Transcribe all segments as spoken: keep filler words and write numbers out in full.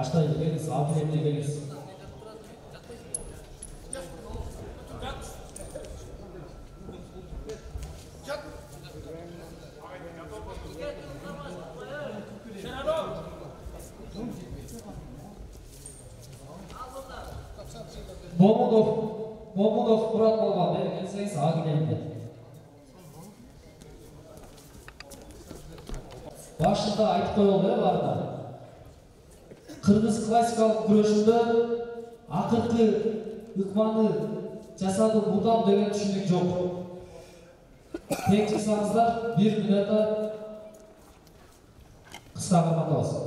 Баштайын келіңіз, Абдулеміне келіңіз. Момунов, Момунов Мурат болған, бері келсеңіз, Абдулеміне. Башында айтып қойылды барда. Қырғыз классикалық күресінде ақырғы ықманы жасады бұдан деген түшіндік жоқ. Тек жасаңыздар, бір минута қысқа қаманда болсын.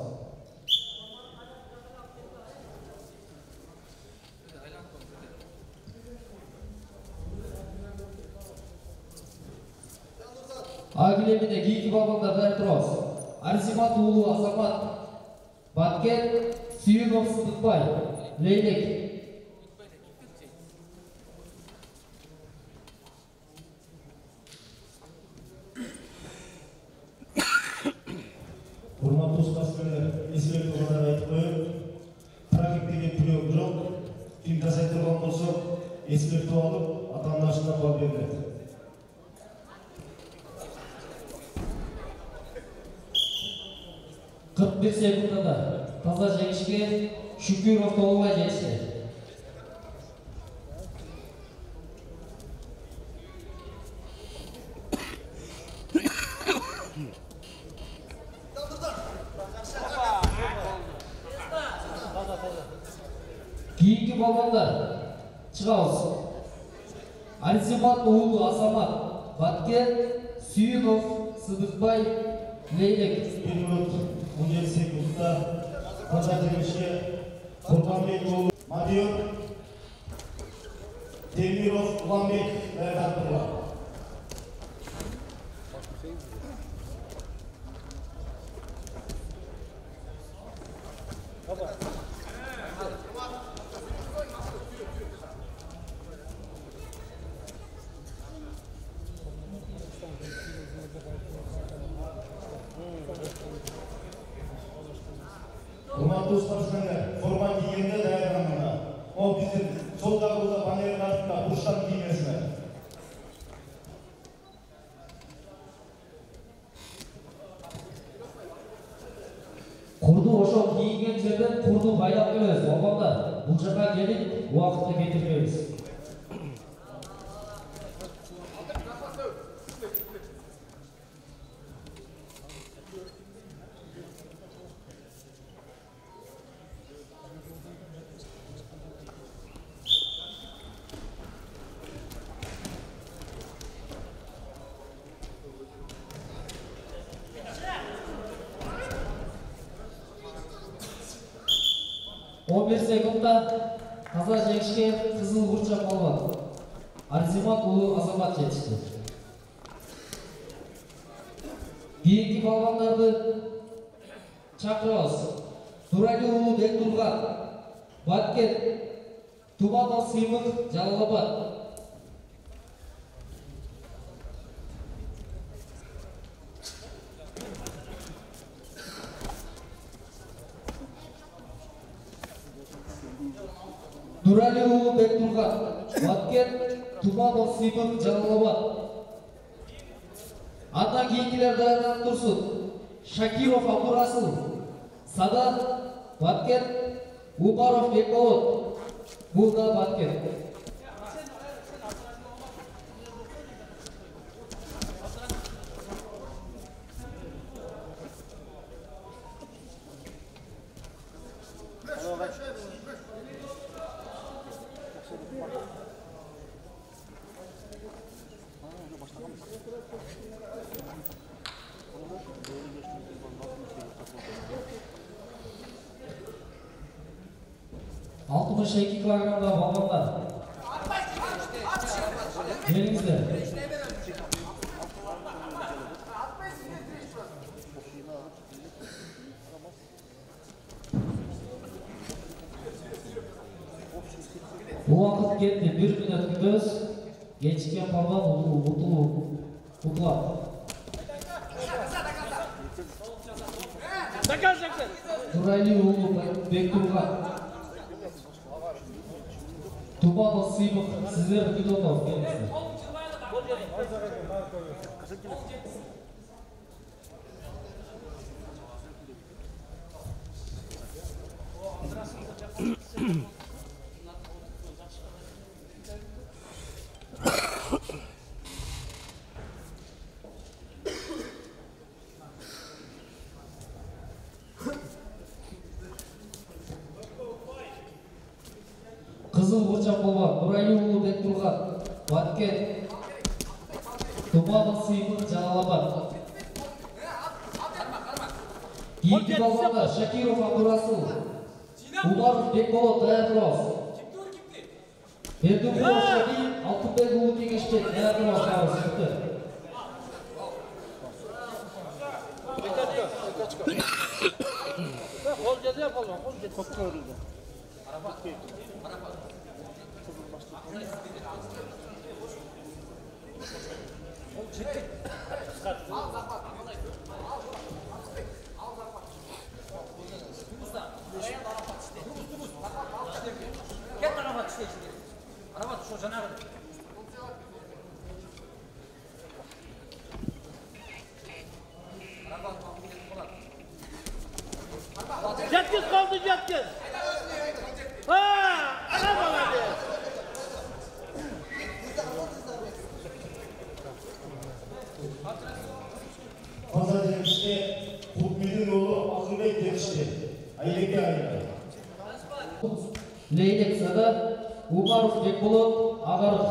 Агилеміне кейкі балбандар дайын тұрауыз. Арзимат ұлы Азамат, Баткен, Сүйінов Сыдықбай, Лейлек. Құрматты ұстасымен есілер тұрғандар айтып қойып, тракик деген түлеу жоқ, фильм жасай тұрған болса, есілер туалып, атанын ашына бал беріледі. қырық бес секундада таза жеңішке Шүкіров толуға жетті. Кейінгі балбандар шығауыз. Арзимат ұлы Азамат, Баткен, Сүйінов, Сыдықбай, Лейлек. Bir minut on yedi sekundda taza jengishga Qurbanbek yo'li Madiyor Temirov Ulanbek tayyorlandilar. Құрматты ұстазыңдар, форма кигенде дайырғанына. Ол біздің солдағы ұлда банердің артында бұрыштан киінесіңдер. Құрды ошо киінген жерден құрды байлап келеміз. Балбандар, бұл жаққа келіп, уақытты кетірмейміз. он bir секундта таза жеңішке қызыл бұршақ балбан. Арзимат ұлы Азамат жетішті. Кейінгі балбандарды шақырауыз. Турали ұлы Бектұрған, Баткен, Туманов Сыймық, Жалалабад. Турали ұлы Бектұрған, Баткен, Туманов Сыймық, Жалалабад. Ата кейінгілер дайырдан тұрсын. Шакиров Абдурасыл, Садан, Баткен, Умаров Бекболот, Бұлда Баткен. altmış iki kilogramda balonlar. Gelingizler. Bu vakit ketdi, bir minut kutuz. Geçken balon utular. Нурали уулу Бектурган. Туманов Сыймық, сіздер Бидонов келіңіздер. Қызыл Бурчак болған Нурали уулу Бектурган, Баткен, Туманов Сыймық, Жалалабад. Кейінгі балғанда Шакиров Абдурасыл, Умаров Бекболот Даятыров. Бердімболов Шаки, Алтынбек уулу Кеңешбек Даятыров сабыр сүрді. Қол жеді я болған, қол жеді. Көпті өрілді. Жеткіз қалды, жеткіз. Haa, ana baladı. Pazar demişti, Kutbidin oğlu Akılbek demişti. Aylek'e ayrıldı. Leylek Sada, Umarov Bekbulot, Ağarıq.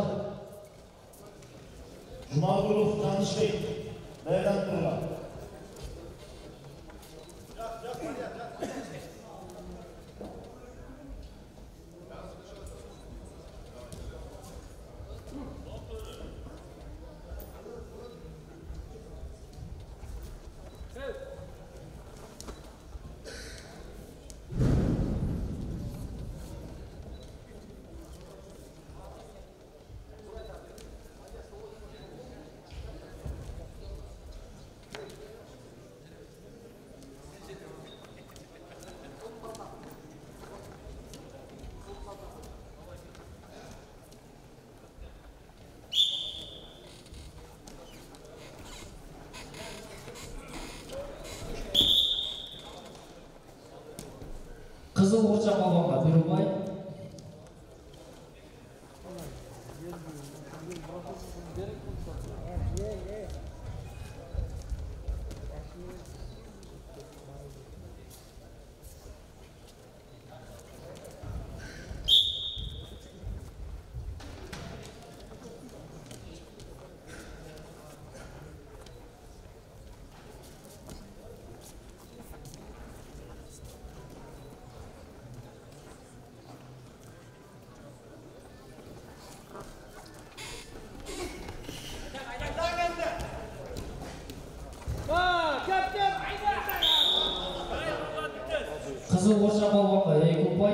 Cumagulov Tanışbek, Meydan Turgan. Қызыл Бурчак болғанға Бирубай. Қызыл Бурчак болғанға Ейкупбай.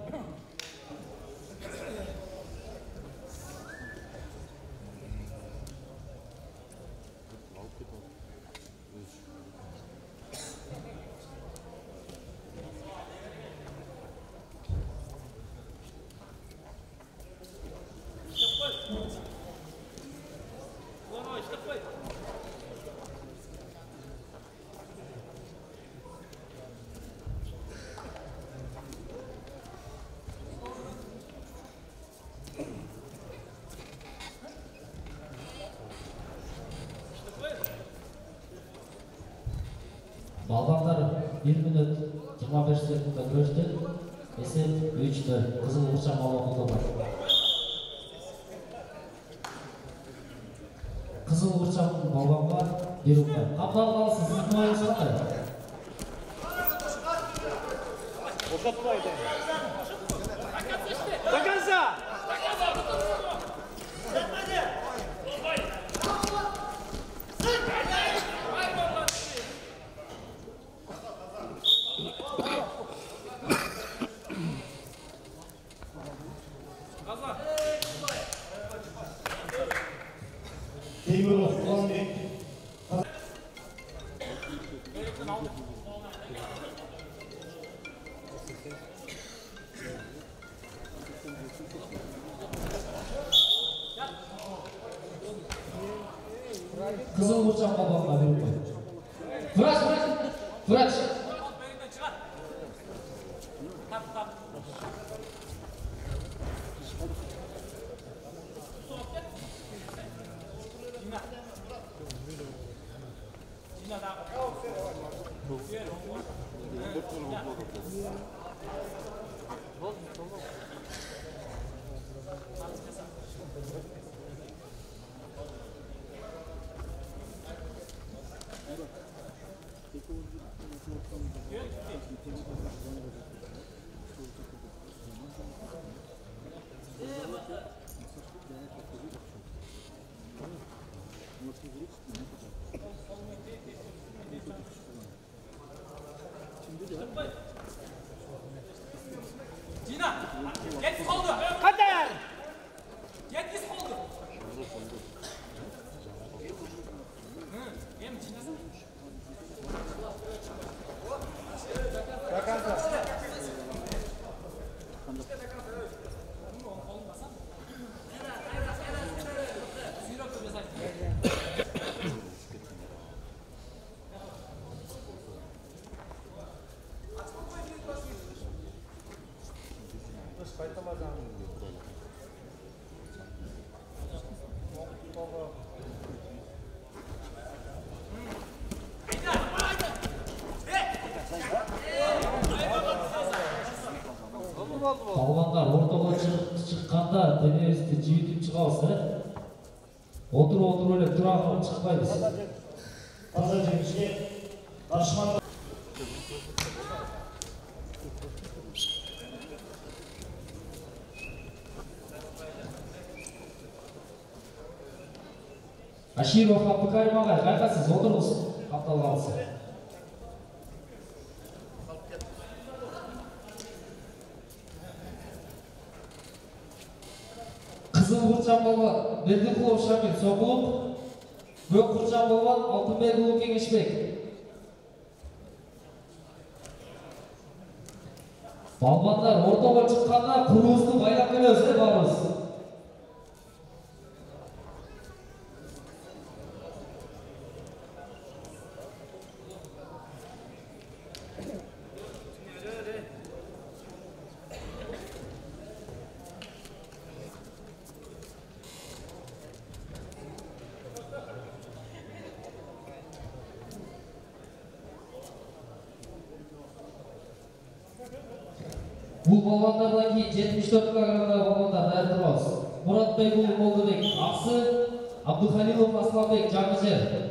Балғандар bir минут жиырма беш секундда күресті. Есеп үч нөл. Қызыл Бурчак болғанға. Қызыл Бурчак болғанға Бирубай. Қапал қалсын, сіздің ойыңыз қандай? Boşaltmaydı. Takansa. Teymurov Ulanbek. Burçak Babam'la birlikte. Vıraç, vıraç, vıraç. Dina, yetmiş oldu. Kader! Yetmiş oldu. Hı, yem Dina'sın. Балбандар ортаға шыққанда денеңізді жиітіп шығасыз, отырып-отырып эле тура калып чыкпайбыз. Таза жеңишке Дашман Аширов Абдыкарим агай, кайдасыз? Отуруңуз, капталгансыз. Кызыл Курчан болгон Бердикулов Шамил Сокулук, Көк Курчан болгон Алтынбек уулу Кеңешбек. Балбандар ортого чыкканда курубузду байлап келебиз, э, баарыбыз. Бул балбандардан кийин жетимиш төрт килограммдагы балбандар даярдабыз. Муратбек уулу Молдобек Аксы, Абдухалилов Асланбек Жаңыжер.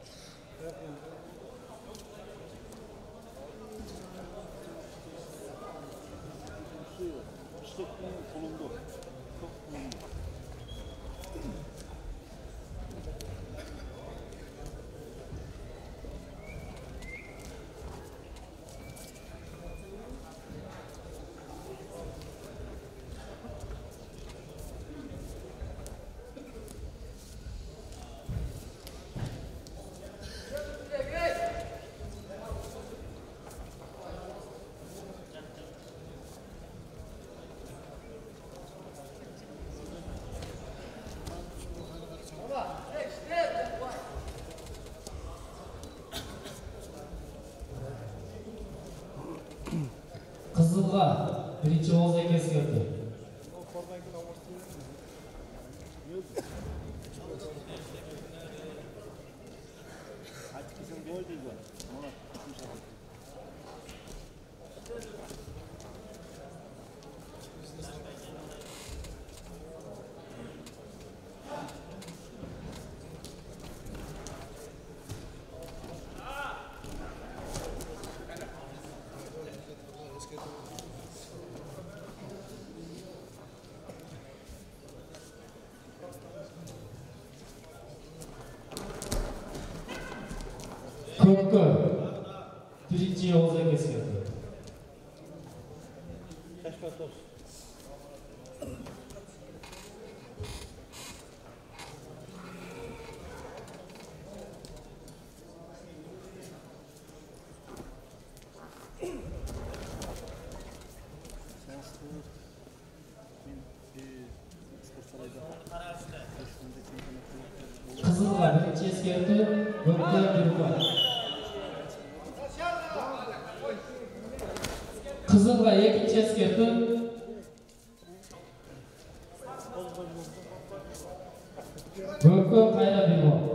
Кызылга биринчи ооз экенси келди. Көккө биринчи ооз экенси келди. Кызылга биринчи эскертүү, Gökte Birubay. Kızılga ikinci eskertip Gökte Kayra Birubay.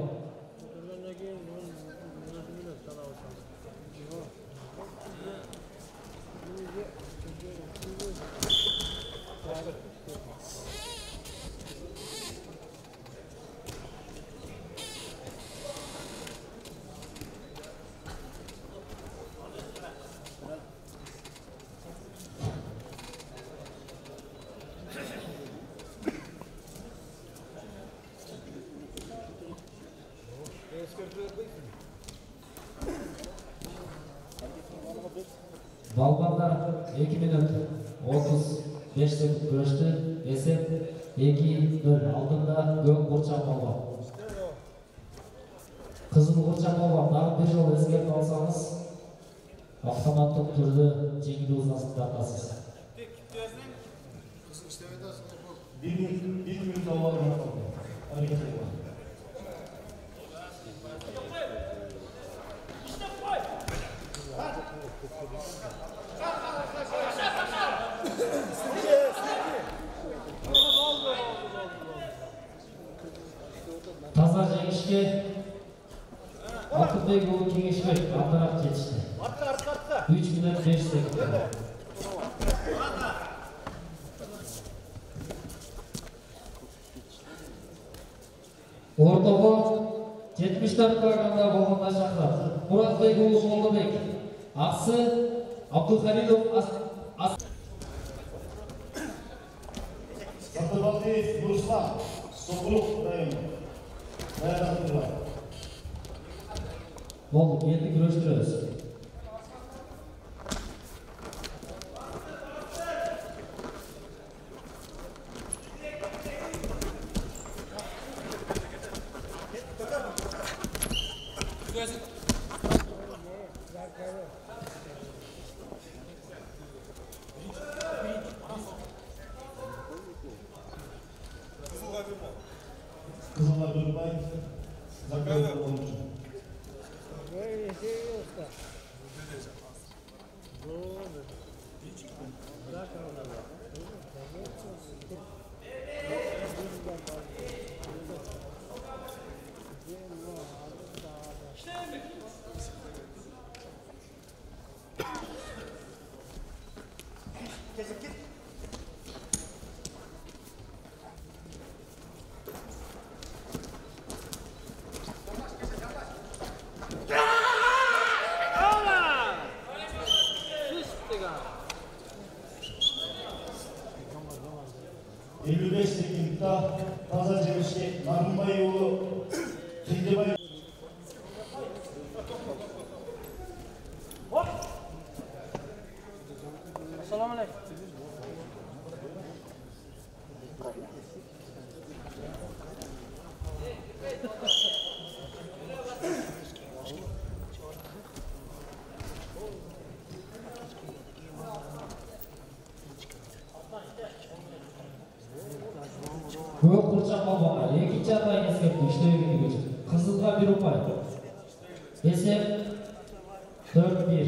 Balbanlar iki minut otuz beş sekund kurashdi. Esep iki nol aldında Gök Burçak Balban. Kızıl Burçak Balban dagы bir жол эскертип алсаңыз, автоматтык түрдө жеңүү узасыз тартасыз. Bir minut, bir minut ovalına kaldı. Hareket edin. Таза жеңишке Алтынбек уулу Кеңешбек абдыраак жетишти. үч минут беш секунд. Ортого жетимиш төрт килограммда болгондо шақырат. Muratbek уулу Молдобек. Аксы Абдухалилов Ас Сатыбалдиев Руслан, Сокулук району. Даярдандырылат. Болду, енді күрөштүрөбүз. Kızıllar Birubay, Zakarya oyuncu. elli beş sekundda таза жеңишке Нарымбай уулу Кендебай. Assalomu alaykum. Gök Burçak Balbanlar экинчи атайын эскертүү иштебегенди көчүп. Кызылга Birubay. Esep төрт бир.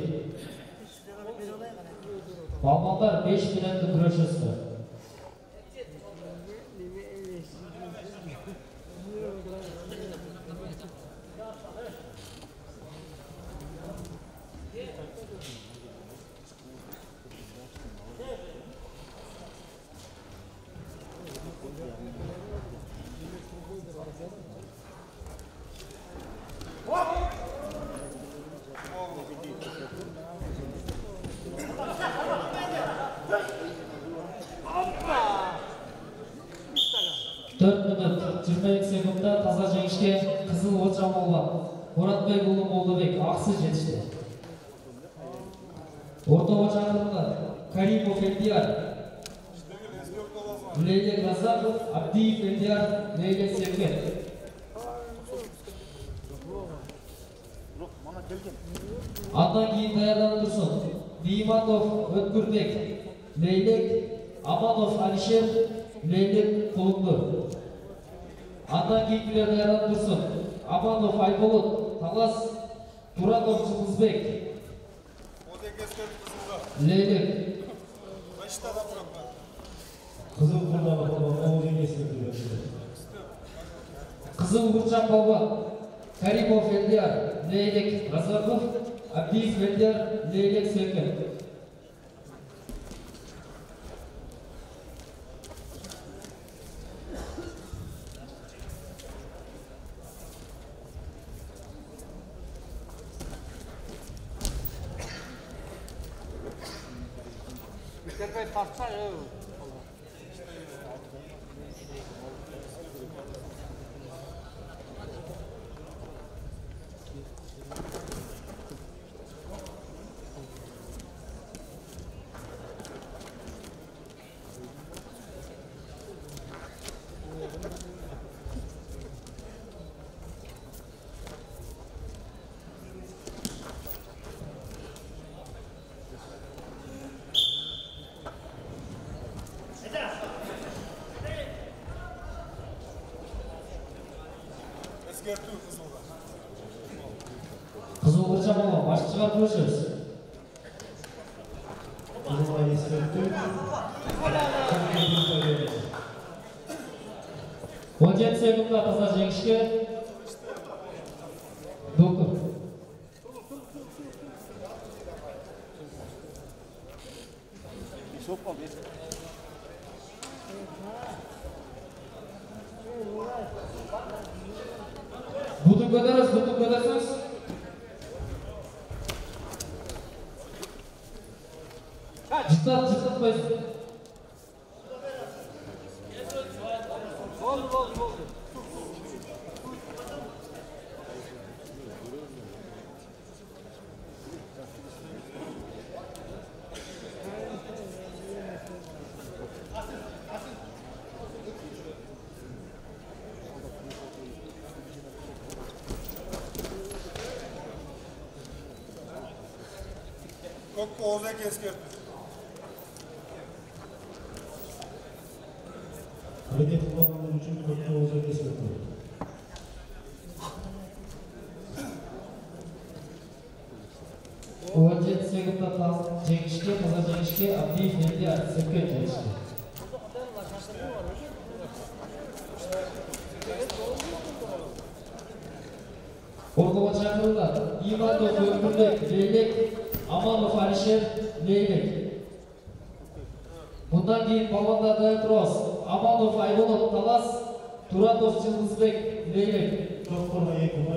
Balbanlar беш минуттук күрөшөсү. төрт минут жыйырма эки секундда таза жеңишке Кызыл Бурчак Балбан. Muratbek уулу Молдобек аксы жетишти. Ортого чакырылган Каримов Элдияр, Лейлек Разаков, Абдиев Элдияр, Лейлек Севкен. Андан кийин даярданып турсун. Бийматов Өткүрбек, Лейлек, Аманов Алишер, Лейлек Кулуклу. Андан кийинкилер даярданып турсун. Аманов Айболот, Талас Туранов Жылдызбек. Лейлек. Қызыл Құрдағы Балуан Оғыз Ескерту. Қызыл Бурчан Балуан Каримов Элдияр. Лейлек Разаков. Абдиев Элдияр. Лейлек Секер. Terkait tartsa ya. Қызыл Бурчан Балуан башты шығарып көршіңіз. Қызылға ескерту. он жеті секундта таза жеңішке. Доктор. Butun ko'tarasiz, butun ko'tarsangiz. Jitlat, jitlat qo'ysiz. Oldu, oldu, oldu. Çok Oğuz'a eskert. Hareket kullananlar için Kökte Oğuz'a eskерту. он жеті секундта жеңішке, таза жеңішке, Абдиев Элдияр Секер жеңішке. Қорғауға шақырылды. Иманов Өкірлек, Лейлек, Аманов Алишер, Лейлек. Бұндан кейін балуандар дайын тұрыңыз. Аманов Айболот Талас, Туранов Жылдызбек, Лейлек. Çok korma екі ұпай.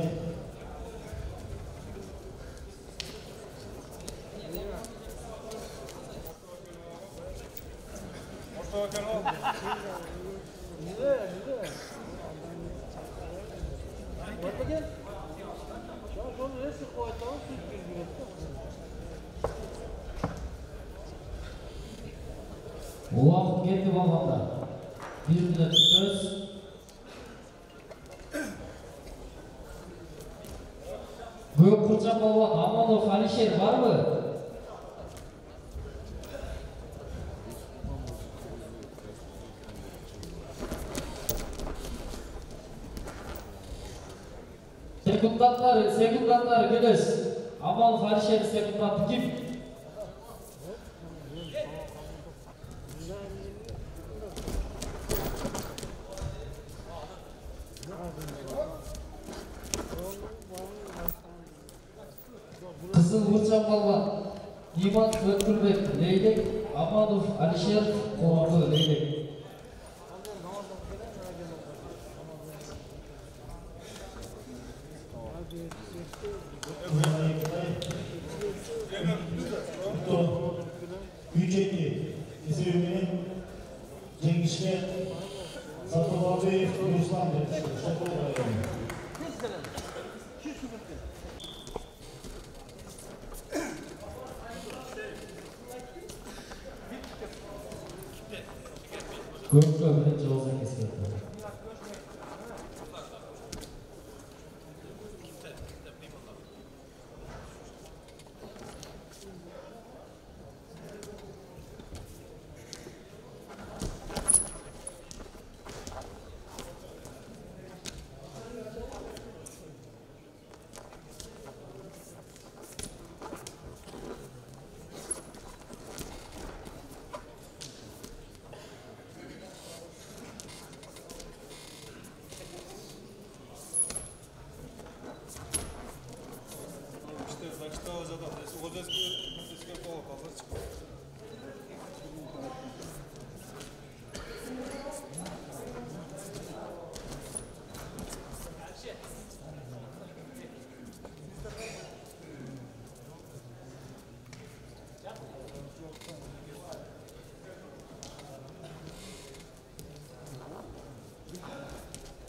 Ortağa kanal. Güzel, güzel. Bak bakayım. Şu an onu resim koyalım, süt gibi. Уақыт кетті балуандар. Bir minut söz. Көк Бурчан Балуан Аманов Алишер бар мы? Секунданттар, секунданттар келес. Аманов Алишер секундант ким? Қызыл Бурчан Балуан Иманов Өкірлек, Лейлек, Аманов Алишер, Қоңырды Лейлек. üç iki esirinin Cengiş'e Satıl abi Ruslan Көпті бірінші олзан ескерді.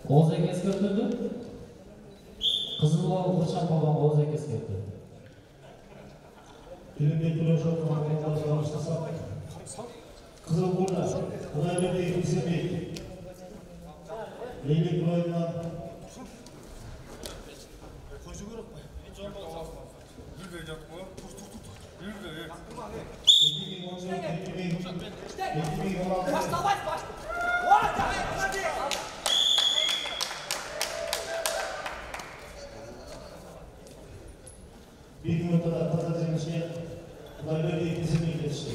Озек ескертілді. Қызыл балы Құршан балуанға Озек ескертілді. Filmde duruyor çok fazla çalıştırsa. Kızıl burada. Kudayla değil bize değil. Leylik boyundan. Yürü de yat bu. Tut tut tut. Yürü de yat. iki bin on dört, iki bin on altı. Başla baş baş. Vay hadi. Bir gün kadar pazarcının içine Kudayla değil bize değil geçti.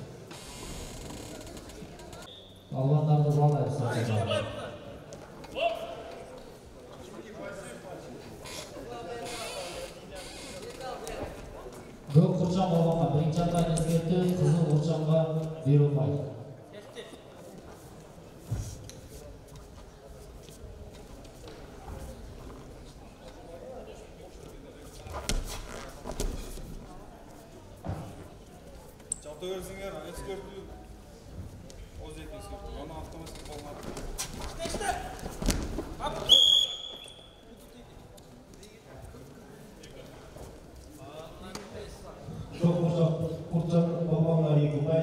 Балуандарды балайық сатыға. Көк Құршан балуанға бірінші атайын ескертті, қызыл Құршанға бұйырылмай. Çatı versinler. Eskörtü. Ozek eskörtü. Bana avtomatik olmadı. İşte. Bak. Çok uzak Kurtçan babamlar yıkılmay.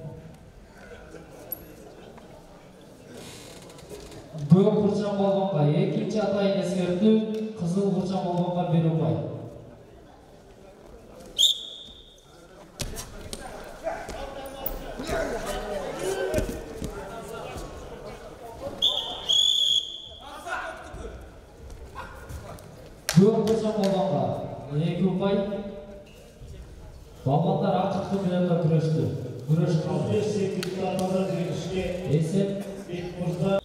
Көк Құршан балуанға екінші атайын ескертті, қызыл Құршан балуанға бұйырылмай. Көк Құршан балуанға екі ұпай. Балуандар ақтық турнирінде күресті. Күрес altı beş sekizde pazarcının içine есеп ilk kurda.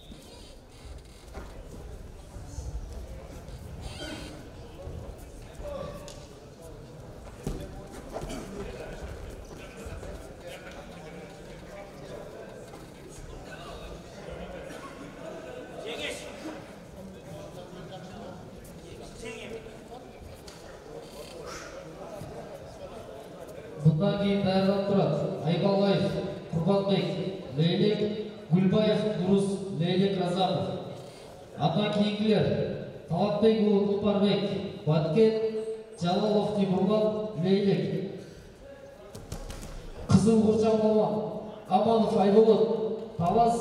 Bundan кейін даярланып тұрады. Айбалаев, Құрбанбек, Лейлек, Гүлбаев, Дұрыс, Лейлек, Разапов. Атан кейінгілер Талапбек ұлы Құлпарбек, Баткен, Жалалов, Тимурлан, Лейлек. Қызыл Құршан балуан Аманов, Айболот, Талас.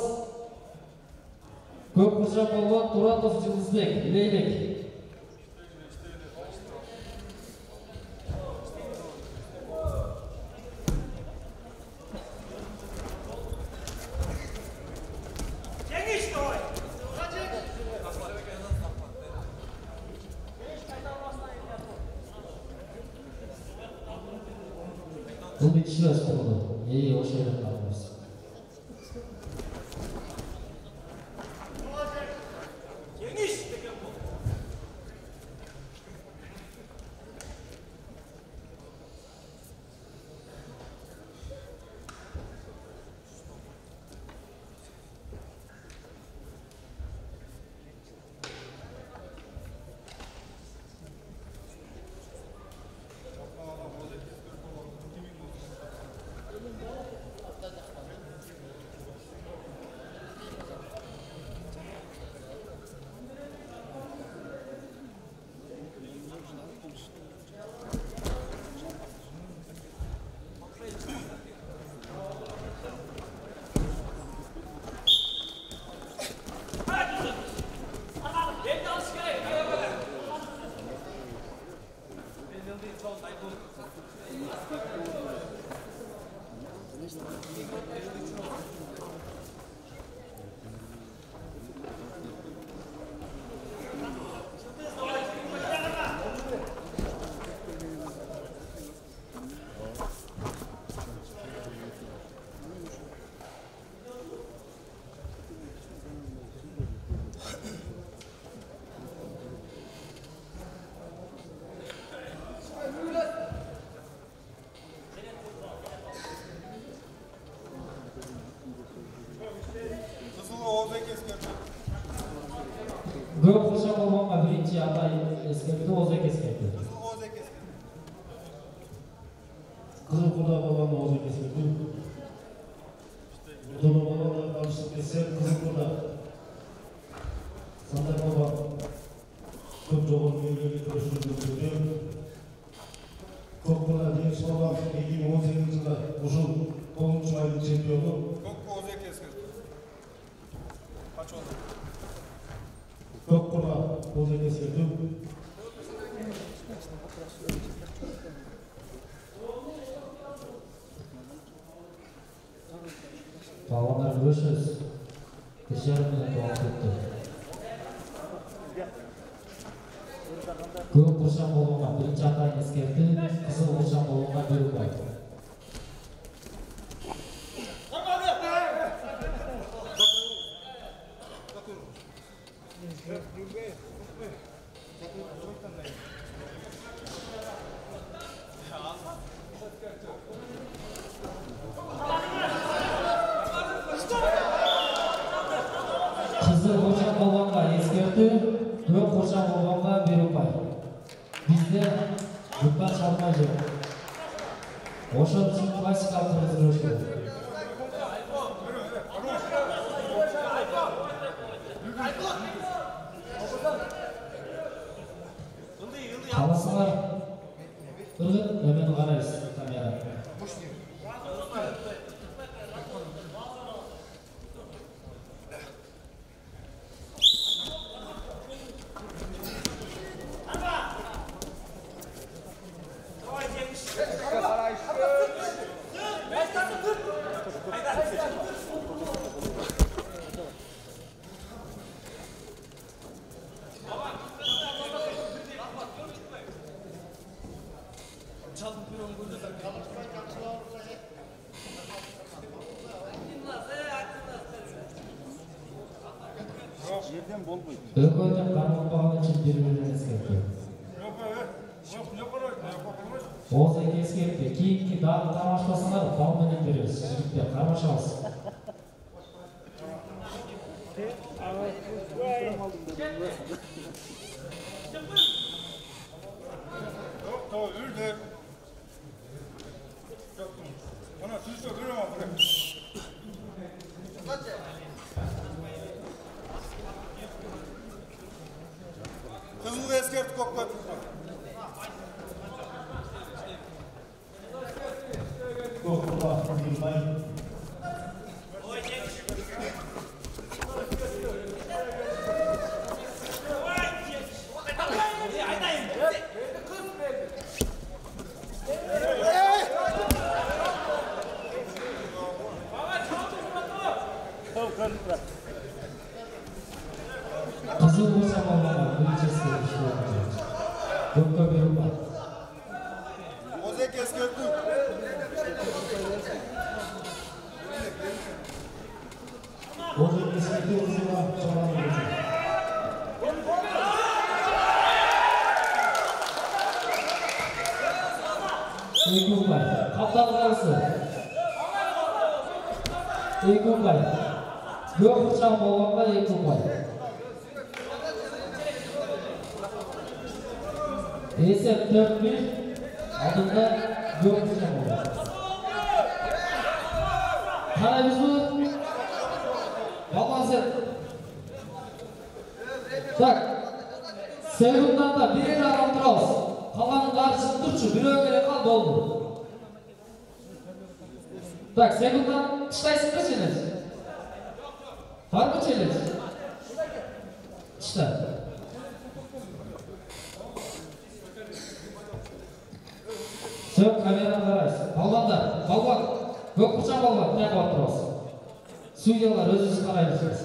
Көк Құршан балуан Туратов, Жылызбек, Лейлек. Бұл бір кіші өз қолды. Ей, ошы ерін қалмыз. Көк Құршан балуанға бірінші атайын ескертті, Озек ескертті. Kızıl kurda babamla Ozek eskертті. Burada babamla karışık keser Kızıl kurda. Sanday Baba көп жоғары белгілі күресшілерді өтеді. Көкбұлға дейін соған екі мың он сегізінші жылда ұжыл тоғызыншы айдың чемпионы. Көкбұлға өзек ескерді. Қач oldu? Көкбұлға өзек ескерді. Баландар көршіңіз. Кешерім мен тоғыз өтті. Көк құршан болуға бірінші атайын ескерді, қызыл құршан болуға бір ұпай. Қызыл құршан болуға ескерді, көк құршан болуға бір ұпай. Bizde жұттан шалмай жоқ. Ошон үшін классикалық разыгрыш. Қаласыңар ұрғын, өмен қарайыз камера. Өкөлден қармақпаған үшін бір-бірін ескертті. Озек ескертті. Кейінгі дағы қармашпасыңар бал менен береміз. Жігіттер қармашамыз. Tamam, ürde. Bana tüyse göremem. Kızıl eskert koklat. Көкбұлға Абдулбай. Қызыл болса болмаға бірінші ескерішті. Көкке беру бар. Ozek eskerdi. Озек ескерді ұзыға шаланы өтеді. Екі ұпай. Қаптағы қалысы. Екі ұпай. Көк құршан болғанға екі ұпай. Есеп төрт бір. Алдында көк құршан болды. Қараймыз бұл? Балмасет. Так. Секунданда бірер адам тұрауыз. Қалғанын қаршысы тұршы. Біреу келе қал болды. Так, секундан тыштайсың ба челлендж? Бар ма челлендж? Тышта. Все, камераны қарайсыз. Балбандар, балбан. Көк құршан балбан, таяқ алып тұрасыз. Судьялар өзіңіз қараймыз.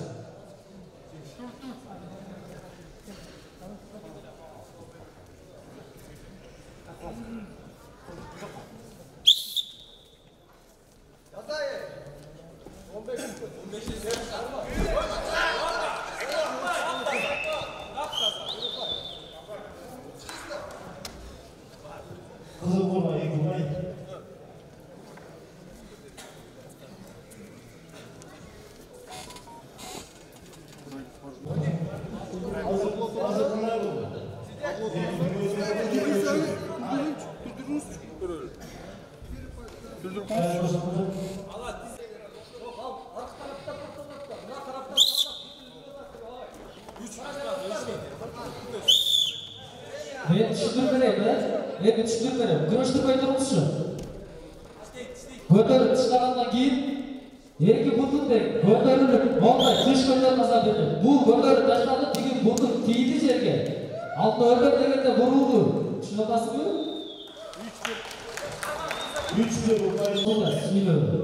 Қызыл болма, екі ұпай. Азыр қандай болды? Dürdürüz. Dürdürüz. Men tushuntirib beraymi? Men tushuntirib beraman. Kurashtirmay turibsiz. Ko'tarib tishlagandan keyin yerga butundek ko'tarilib, bo'lmay tish ko'tarib nazar berdi. Bu ko'tarib tashladi, keyin butun tegdi yerga. Altı ördek degende vuruldu. Tushunasizmi? üç bir Bo'ldi, sinildi.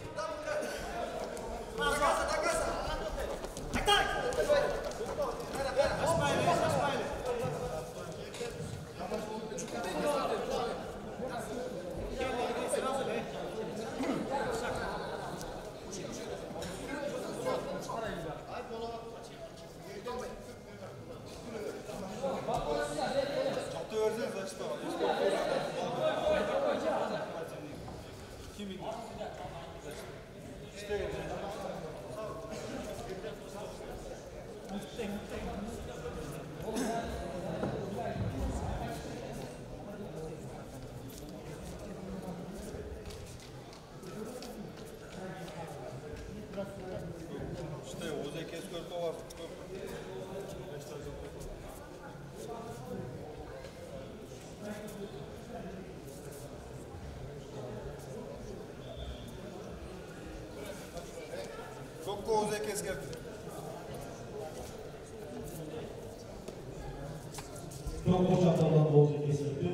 Çok boşaltılan bolca kesildi.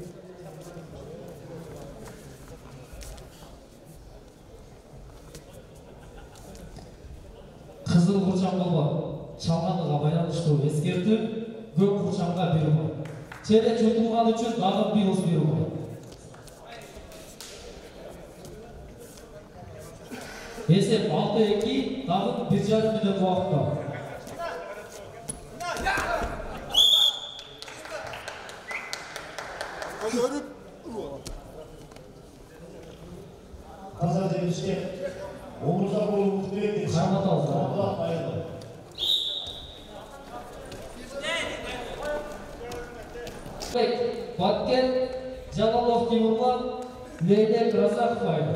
Kızıl kurçan baba çalғандыға байланыштуу ескертүү көк kurçanга берүү. Челе жутулган үчүн дагы бирус берүү. Есеп алты эки, дагы bir жарым мүнөт убакыт бар. Қазір демешке omurga болуп керек деп Кармат алды. Баткен Жалалов Тимурлан, Лейдек Разахов.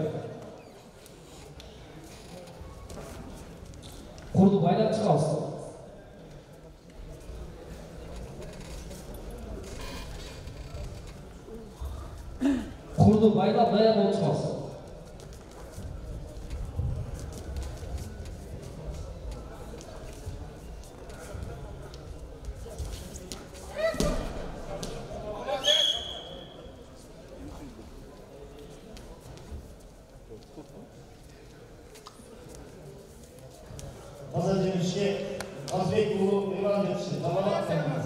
Құрды байлап шығасыз. Құрды байлап даяр болып шығасыз. Қазір демешке Қазбек болу Иран депші. Табалап қаймыз.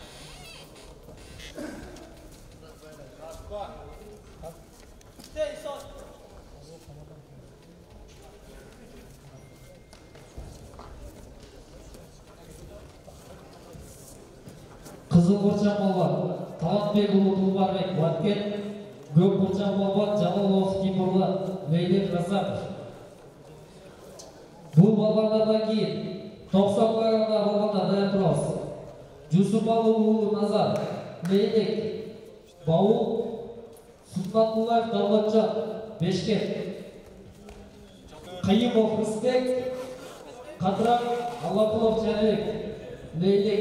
Қызыл Құрчан Балбат, Талантбек ұлы Тұлбарбек Баткен, Көк Құрчан Балбат, Жалалов Тимурлан, Лейдек Разахов. Бұл балғандардан кейін тоқсан бағанда болғанда даяр тұрасыз. Жүсіпалы ұлы Назар, Лейдек, Бауыл, Сұлтанұллаев Давлатжан, Бешкет, Қайымов Рысбек, Қадырак, Аллақұлов Жәнібек, Лейдек.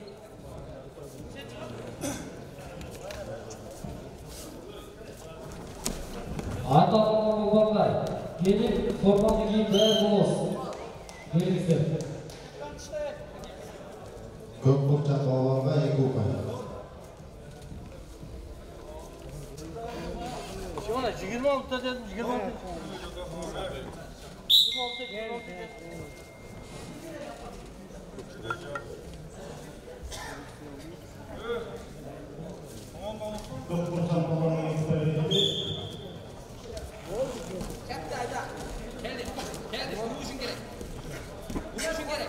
Ата-ана болғандар, келіп форманы киіп даяр болыңыз. Беріңіздер. Көк Құрчан балаларға екі ұпай. Şuna yigirma olti dedim, yigirma olti. yigirma olti, yigirma olti. Çok Kur'an babanın ekipleri dedi. Geldi ayda. Geldi. Geldi. Vuruşun gerek. Vuruşun gerek.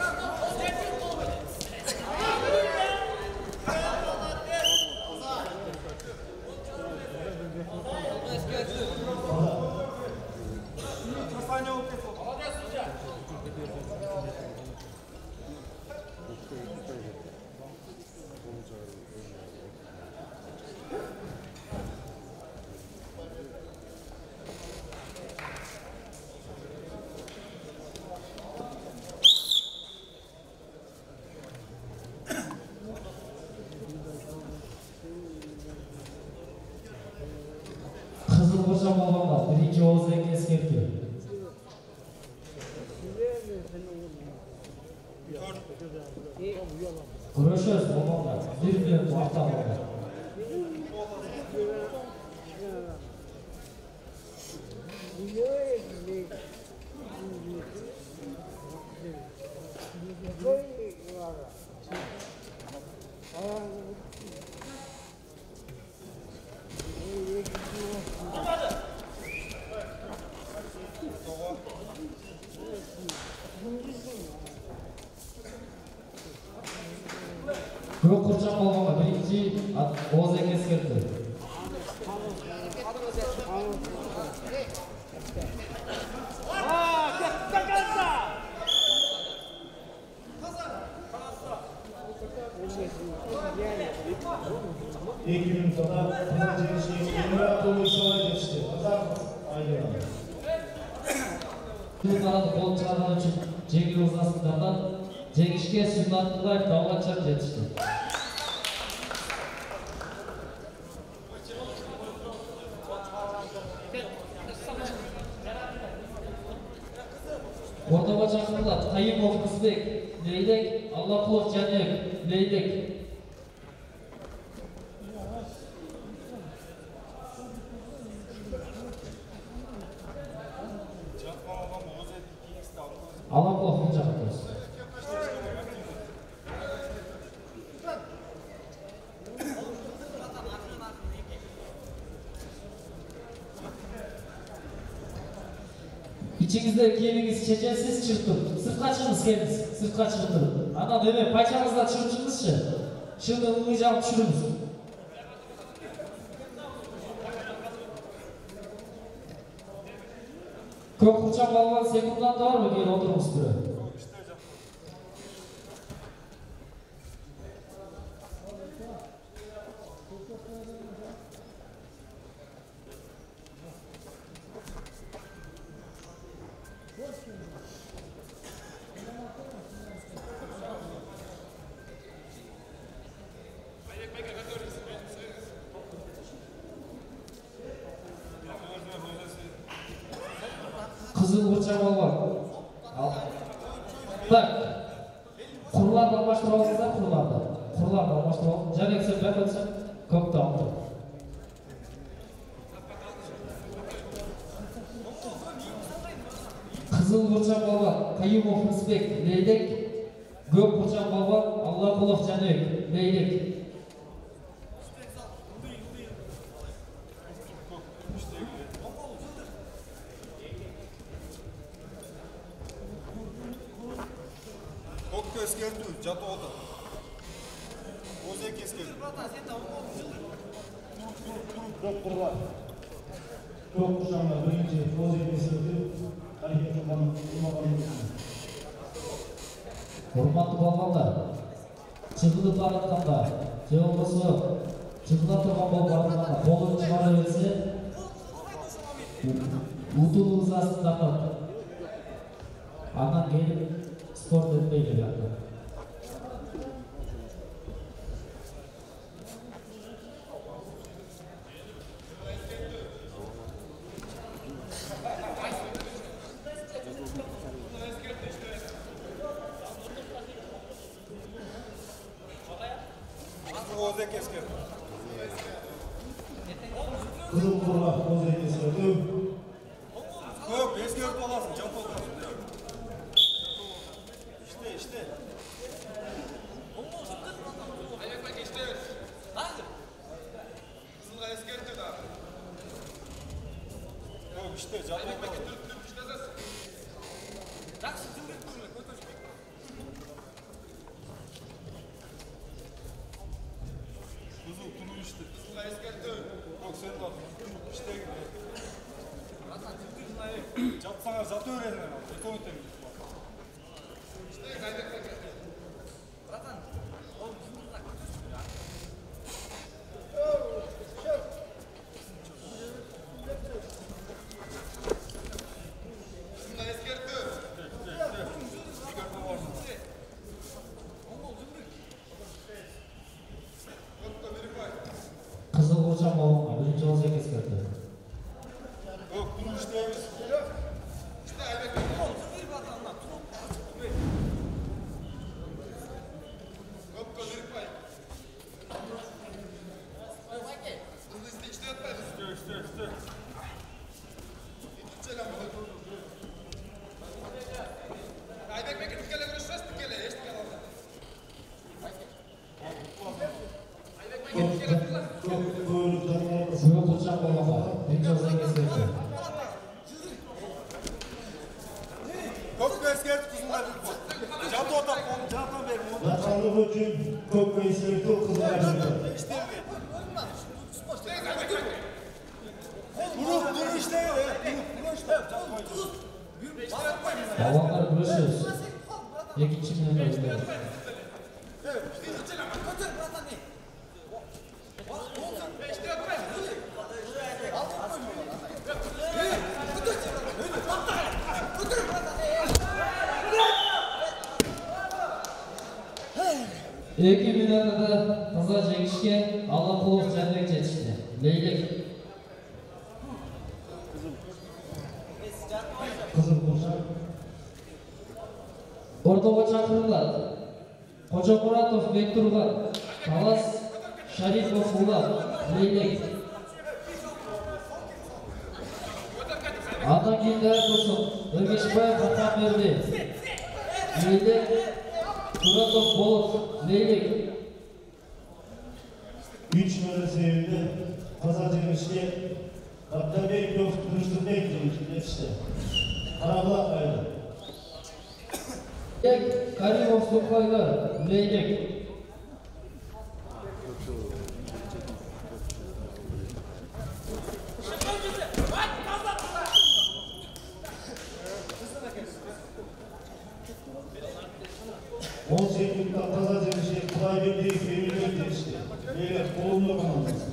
Görüşürüz babamla. Bir milyon marta babamla. Көп құршақ болғанға бірінші Оғыз әке ескертті. İki minutada Fenerbahçe'nin yeni atılmış sola geçti. Hazır ayrılan. Бұл қарады қол шығарған үшін жеңіл ұзасындардан жеңішке Сүйнатұллаев Дауғаншан жетішті. Ортаға шақырылды Қайымов Құсбек, Лейдек, Аллақұлов Жәнек, Лейдек. Аллақұлов бұл жақындырыз. İçinizde kiyiminiz çeçensiz çırptır. Sırtқа шығыңыз келіңіз, сыртқа шығып тұрып. Ана неме пайшаңызда шығып шығыңызшы. Шыны ылғи жағып түсіріңіз. Көк құршақ балуан секунданды бар ма? Келіп отырыңыз түрі. Қызыл құршақ балуан. Так. Құрларды алмаштырып алыңыздар, құрларды. Құрларды алмаштырып алыңыз. Және сен бәк өтсін, көкті алды. Қызыл құршақ балуан Қайымов Құсбек, Лейдек. Көк құршақ балуан Аллақұлов Жәнек, Лейдек. Көкті ескерту, жаты оты. Оғыз әке ескерту. Çok kurlar. Çok kuşanlar birinci Oğuz Eke eskерту. Hareket kılmanın bulmalarını düşünün. Құрметті балуандар, шығылып бара жатқанда, же болмаса шығылып тұрған болып бара жатқанда қолын шығара берсе, ұтылыңыз астындағы анан келіп спорт етпейді жатыр. Oğuz әке ескерту. Kızıl kurlar Oğuz Eke eskерту. Көк ескерту аласың, жаты отырасың. İşte, işte. Kızılға ескерту да. Көк işte, жаты отырасың. Kızıl tunu işte. Kızılға ескерту. Көк sen de işte gibi. Жатсаңа жаты өресің. Жетон өтемін. Қызыл құршақ балуанға бірінші Оғыз әке ескертті. Көк, bunu işleyebiliriz. İşte, eskert kızımlar. Jatı otak onu jatı verin. Жатқандығы үшін көп ескерту қызылға берді. Durup dur işte. Баландар күресіз. Екінші минутта өтті. Екі минутада таза жеңішке Аллақұлов Жәнібек жетішті. Лейлек. Қызыл қоршақ. Ортаға шақырылады. Қожамұратов Бектұрған, Талас Шарипов Улан, Лейлек. Адан кейінді Тұрсын, Үргешбаев Хатамерде. Лейлек. Туратов Болот, Лейлек. Üç numara sevimli Pazar Cemiş'e Abdülbey Blok Duruşturmaya gidiyormuş. İşte. Karabulak bayrağı. Лейлек, Каримов Сухайдар, Лейлек. on sekiz Pazar Cemiş'e Kulay Bey'de sevimli demişti. Böyle olumlu kanalımız.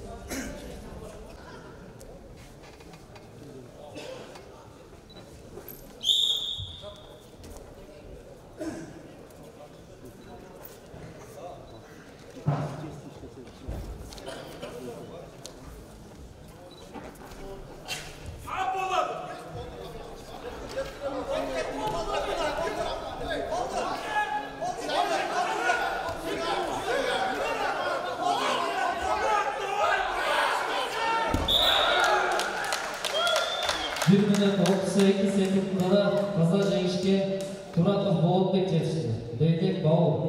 bir minut otuz iki sekundada таза жеңішке Туратов Болотбек жетішті. Лейлек Бауыл.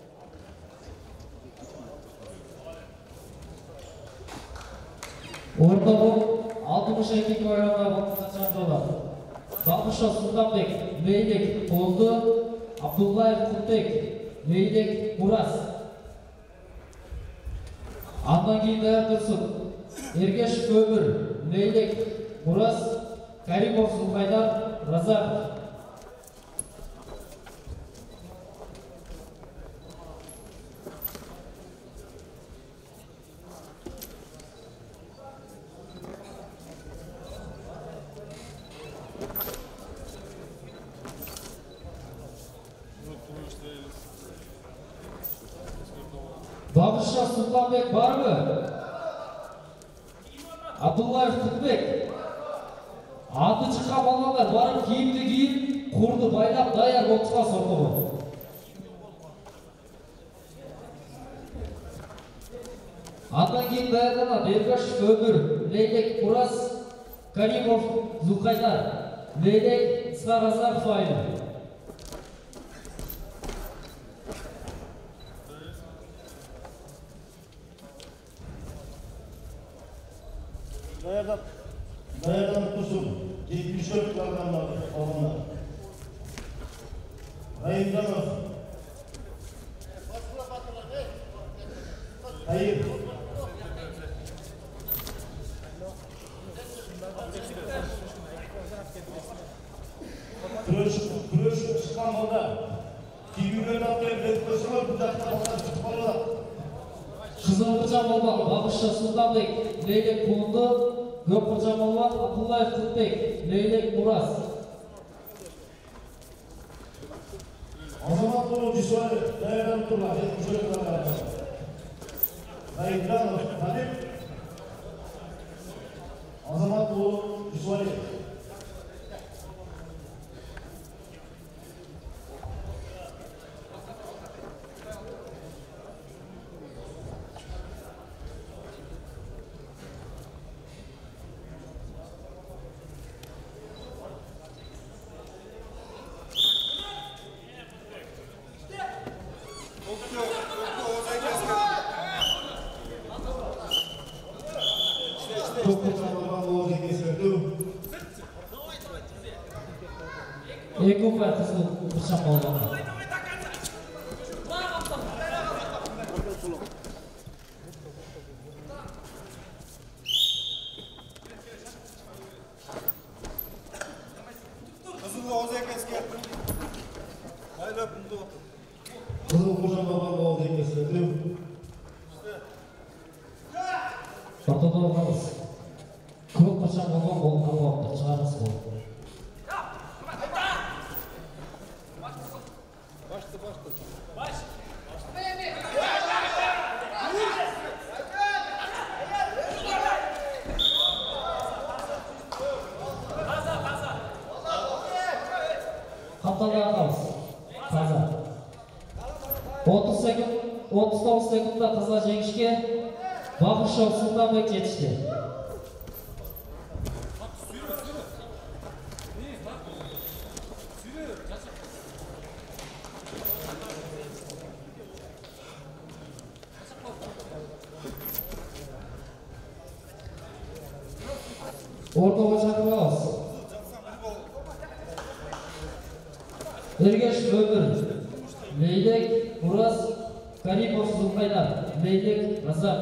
Орта боп алтымыш екі килограммға боксқа чемпионы. Бабышев Сұлтанбек, Лейлек Қолды, Абдуллаев Құлтек, Лейлек Мурас. Андан кейін даяр тұрсын. Ергешев Өмір, Лейлек Мурас, Каримов Сухайдар, Разаков. Бабышев Сұлтанбек бар мы? Абдуллаев Құлтбек. Аты шыққан балалар барып киімді киіп, құрды байлап даяр боксқа соқтығы. Андан кейін даярданады Ергешев Өмір, Лейлек Мурас, Каримов Зухайдар, Лейлек Исқаразаков айны. Dayadan, dayadan Tursun, yetmiş dört kilogramlar alınlar. Rayındanov. Hayır. Kürüş, kürüş çıkan balda. Kiyimler atlayıp etkileşiyor, bu dakika balda çıkıp balda. Қызылқұржан Балбақ, Бабышев Сұлтанбек, Лейлек Қолды, Көпқұржан Балбақ, Абдуллаев Құлтбек, Лейлек Мурас. Азамат Ұлы Жүсуәлі, дайырдан тұрға, жетmiş dört kilogramlar. Райынданов Халип. Азамат Ұлы Жүсуәлі. Çok çok çok çok çok çok ұпай қызыл қыршақ балуанға. Қызыл ауыз екеске. Байлап бұнды отыр. Қызыл қожа балуан ауыз екеске. Ортада болғаныз. Көк қыршақ балуан болған уақытта шығарыңыз болды. Қамталға қалыз. Таза. отыз секунд, отыз тоғыз секундта таза жеңішке Бақышев Сұлтанбек жетішті. Ортаға шақырып алыңыз. Ергеш Өмір, Лейлек Мұрас, Карипов Зұлқайдар, Лейлек Разақ.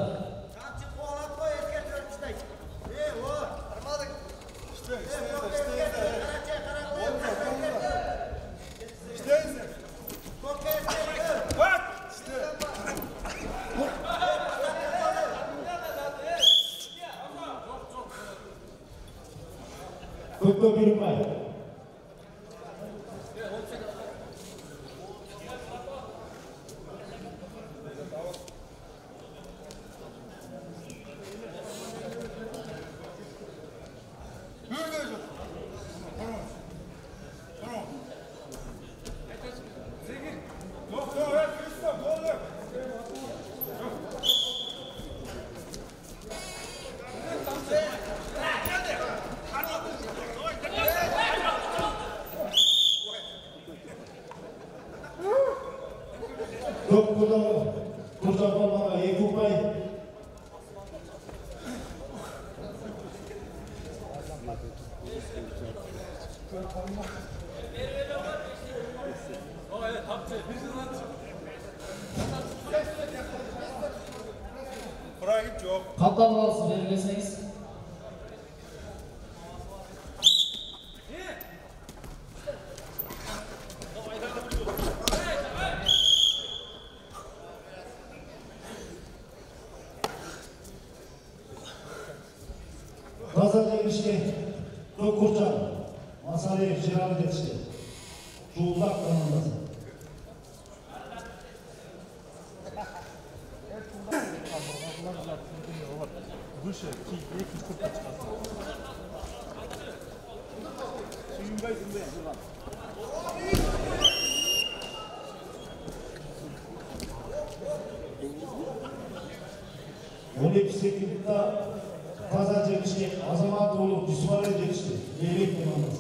Көпке бұйырмай. Көк қожа балуанға екі ұпай. Құрағып жоқ. Қалтап алыңыз, белгілесеңіз. Таза жеңішке Көк қожа Масалиев Жералы жетішті. Жуылдақ командасы. Выше, ки, екі күртті шығасың. Сүйінбайсың бе, Жылан? он екі секундта таза жеңішке Азаматұлы Жүсіпәлі жетішті. Лейлек командасы.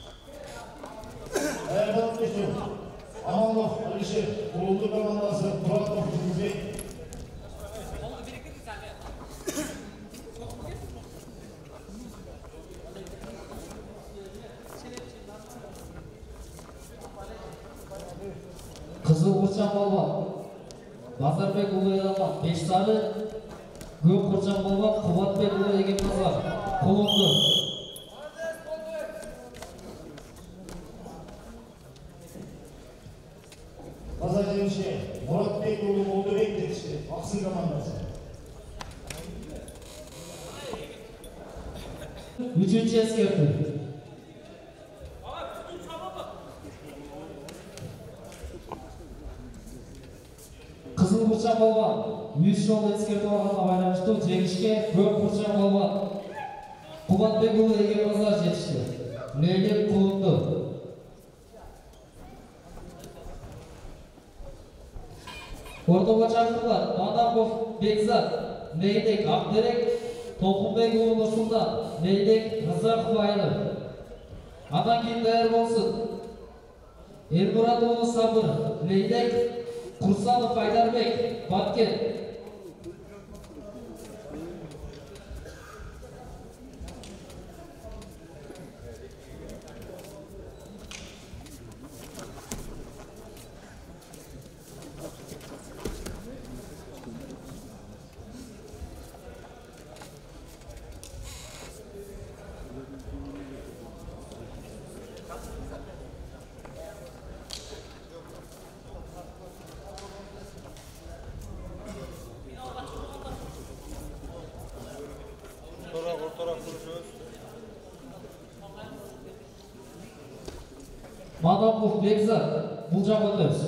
Аяқталып кетті. Аманов Алишер, Құлынды командасы, Мұратов Жүзбек. Қызыл Құрчан балуан, Базарбек ұлы Еламан, беш сары, Көк Құрчан балуан, Құбатбек ұлы Егембазар, Құлынды. Таза жеңішке Мұратбек ұлы Молдыбек жетішті. Ақсы командасы. Üçüncü eskерту. Қызыл Құрчан балуан, үш жол ескерту алғанға байланышты жеңішке Көк Құрчан балуан, Құбатбек ұлы Егембазар жетішті. Лейлек Құлынды. Ортаға шақырылған Мадамов Бекзат, Лейлек Ақдерек, Толқынбек ұлы Нұрсұлтан, Лейлек Разақов Айлы. Адан кейін даяр болсын. Елмұрат ұлы Сабыр, Лейлек Құрсанов Айдарбек, Баткен. Манапов Бекзат, бұл жақ өтеміз.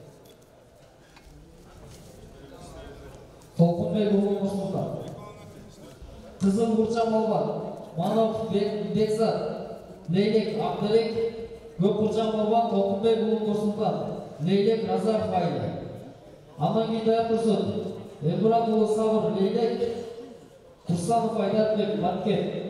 Толқынбек ұлы Нұрсұлтан. Қызыл Бурчан Балбан, Манапов Бекзат, Лейлек Абдырек, Көк Бурчан Балбан, Толқынбек ұлы Нұрсұлтан, Лейлек Разаров Айлы. Амангелді Тұрсын, Элмұрат ұлы Сабыр, Лейлек, Тұрсанов Айдарбек, Баткен.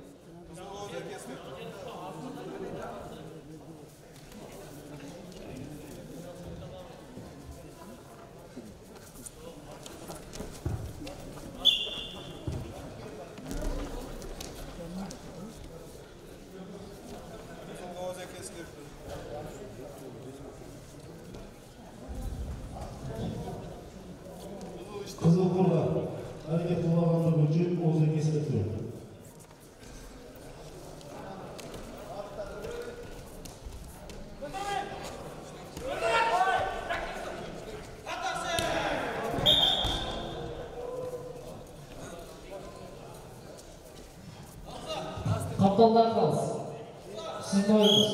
Қызыл қорға әрекет қылғандығы үшін озық ескерту. Қапталдан қалыс. Сіздің ойыңыз.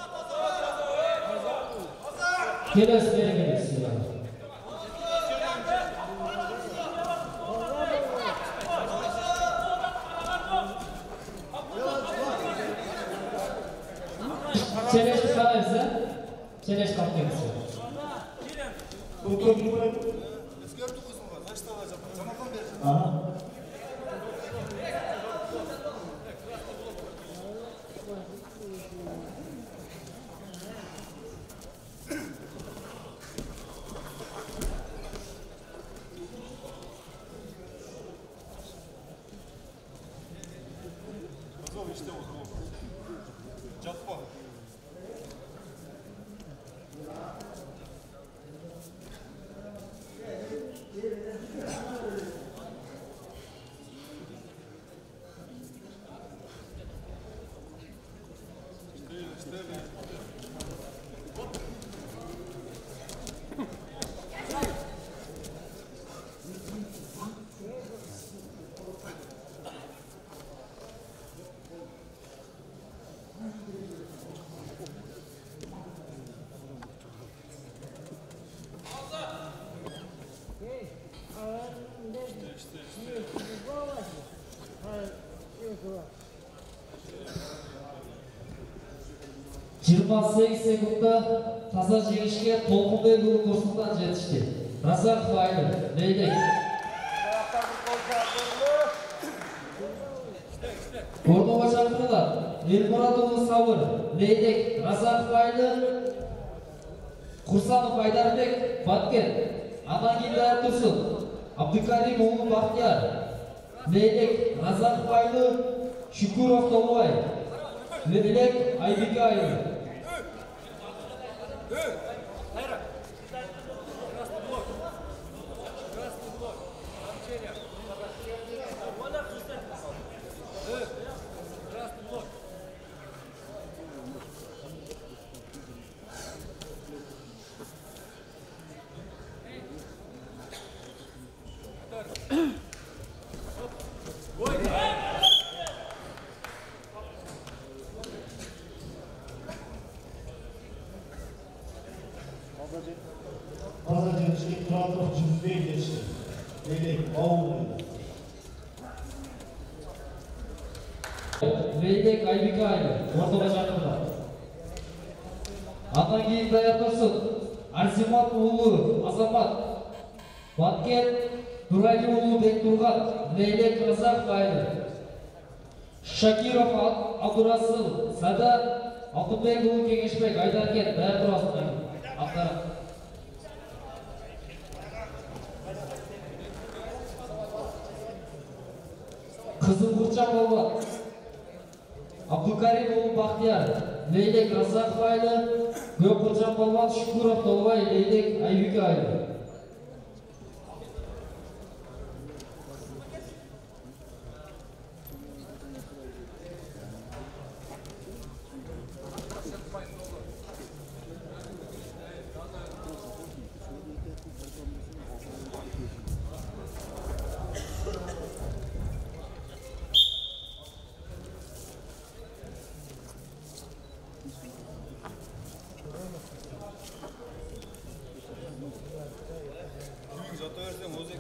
Келесі беріңіз. Çeleş çıkarırsa, çeleş kaptırırsa. Bu köprü buraya. Eskерту қысымға, қашта алacak? Жаңадан бері. Aha. Қызыл іште отыр. Жатпа. жиырма сегіз секундта таза жеңішке Толқынбек ұлы Нұрсұлтан жетішті. Разаров Айлы, Лейлек. Орнова шақырылар. Элмұрат ұлы Сабыр, Лейлек, Разаров Айлы, Құрсанов Айдарбек, Баткен. Амангелді Тұрсын, Абдыкарим ұлы Бақтияр, Лейлек, Разаров Айлы, Шүкіров Толбай, Лейлек, Айбеке Айлы. Таза жетішке Тұратов жүзбей жетішті. Лейлек, ауыл. Лейлек, Айбеке Айлы, ортаға шақырды. Амангелді Даяртұрсын, Арсимат ұлы Азамат, Баткен, Нұрали ұлы Бектұрған, Лейлек, Разаров Айлы, Шакиров Абдурасыл, Сада, Алтынбек ұлы Кеңешбек, Айдаркен, Даяртұрасындағы аттары. Қызыл Бурчан Балбан, Абдыкарим ұлы Бақтияр, Лейлек, Разаров Айлы, Көк Бурчан Балбан, Шүкіров Толбай, Лейлек, Айбеке Айлы.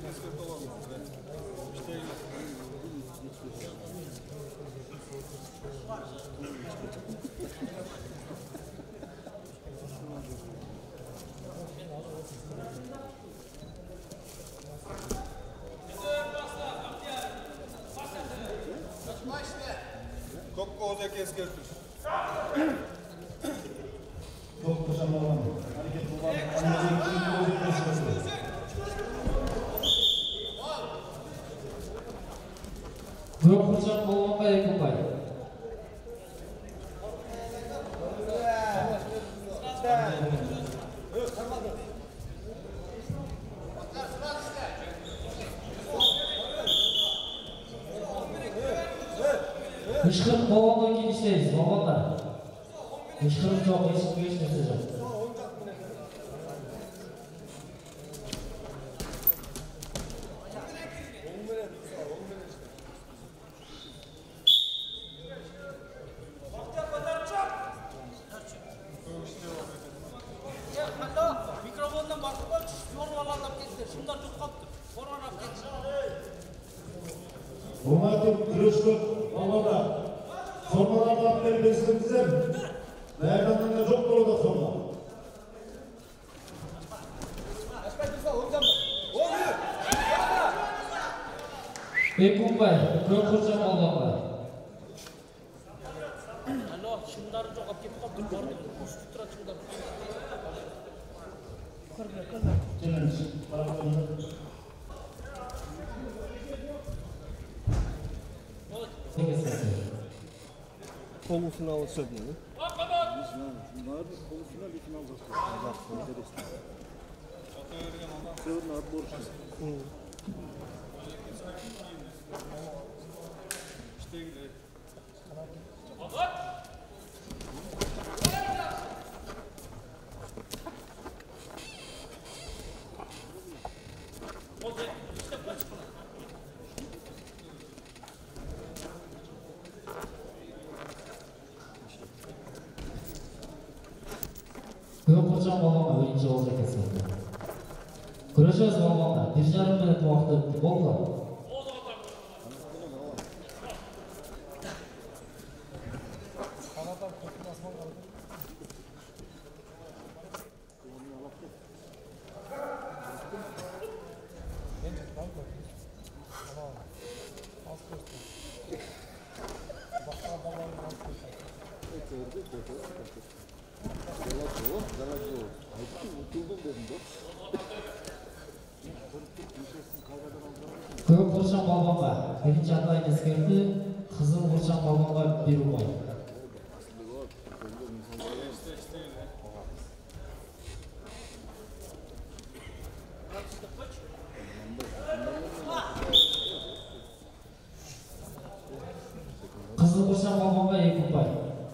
eskert olamaz. İşte öyle. Kokko ozak eskertir. Çok koşan olan. Hareket bulan. Anlayacak için ozak eskertir. Dua kurcan bolmaqqa Yakubay. Kışkırık bolondan keyin ishlaysiz, bolonlar. Kışkırık yo'q, hech kimga hech narsa yo'q. Mikrofondan bakıp bak, formalardan ketdi. Şundan çok kaptı. Formadan ketdi. Hurmatli kurashchilar, avvalda formalarni olib kelib bersangizlar, dayananda yo'q bo'ladi forma. Yakubay, dua kurcan bolonlar. Alo, şunları çok kapıp kaptı. Bordu. Üstü tura şundan. Challenge. Barakalla. Konusunu alırsa diye. İşte gidelim. Dua kurcan bolonlar birinchi o'ziga keldi. Kurashamiz bolonlar. bir yarim minut vaqt o'tdi. Bo'ldi. Ko'k kurcan bolonlar. Birinchi atayni eskerdi. Qizil kurcan bolonlar Berubay. Qizil kurcan bolonlar Yakubay.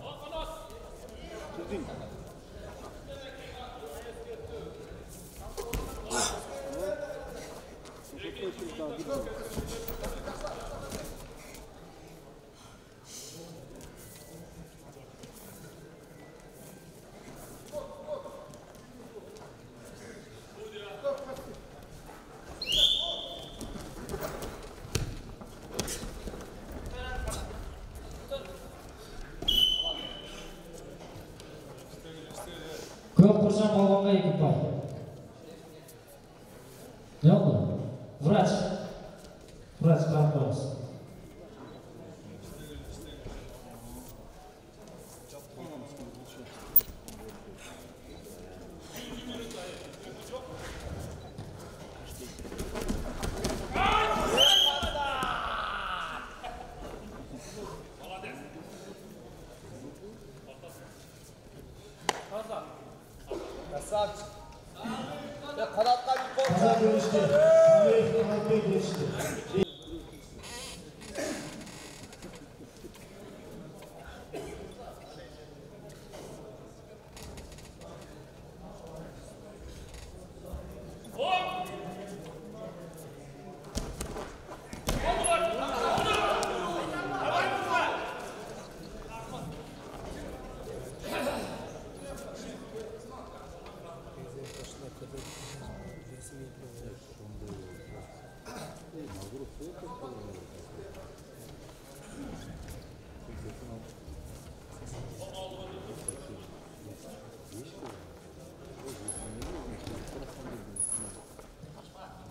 Ko'k kurcan bolonlar Yakubay. Yo'qmi? Vrach. Vrach qarab qo'yamiz. Krasavчик. Ya kanatla bir kol. Kazan dönüştü. Ahmet Ahmet Bey geçti.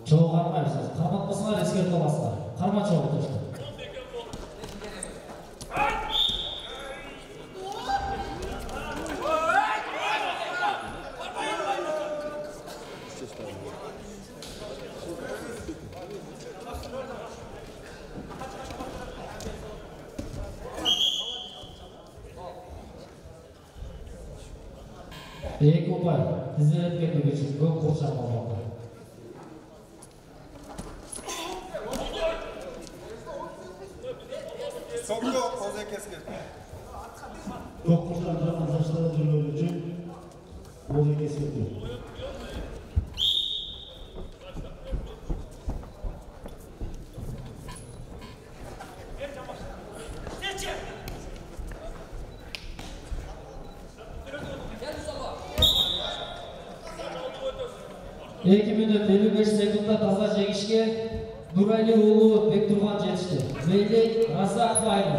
Чоғы қармаймыз. Қарматпасыңар, ескертіп аласыңар. Қарман чоғы тұрсын. Екі ұпай, тізелеткен бөгешін көп құршан болмақта. Sokko Oze Keskin. Çok kurşan canlı saçlara dönüyor için Oze Keskin. екі минут елу беш секундта таза жеңішке Нұрәлі ұлы Бектұрған жетішті. Мейлек Разақ Файны.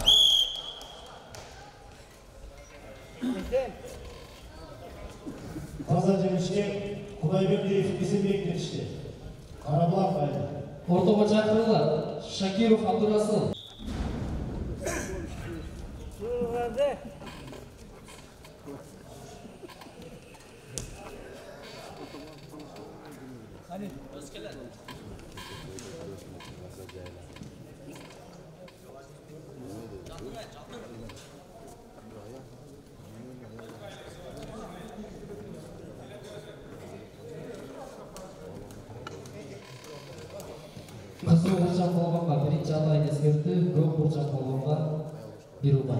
Таза жеңішке Құдайбердиев Есенбек жетішті. Қарабұлақ Файны. Ортоға шақырылады. Шакиров Абдурасыл. Қызыл құршақ болғанға бірінші алайын ескерті, көк құршақ болғанға бір ұпай.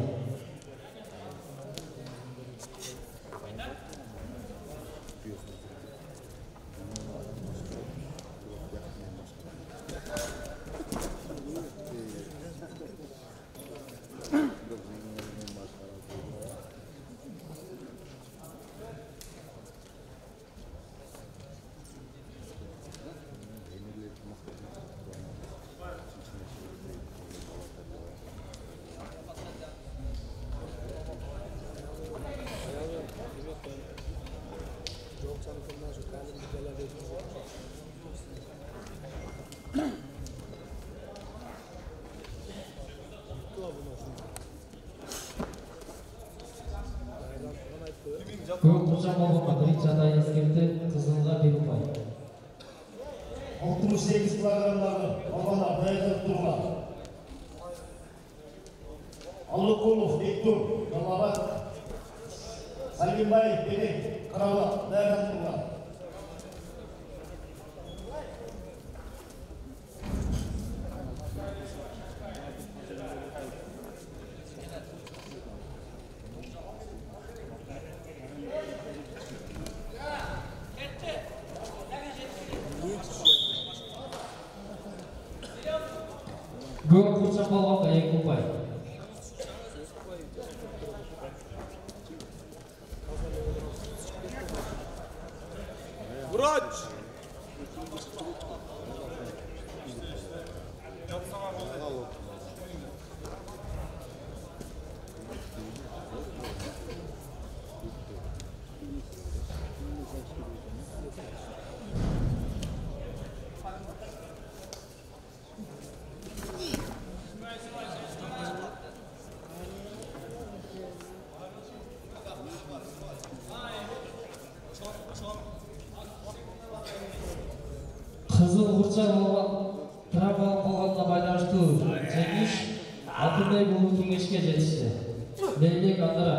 Көк құршақ болғанға бірінші алайын ескерті, қызылға бір ұпай. altmış sekiz kilogramları babalar dayanıp durma. Alıkulov Bektur, Dalabat, Salimbayev Bedek, Karabağ, dayanıp durma. Көк құршақ болғанға екі ұпай. Врач! Қызыл құршақ болған, травмалық болғанына байланысты жеңіш Алтынбай болу кеңешке жетішті. Лейлек Андыра.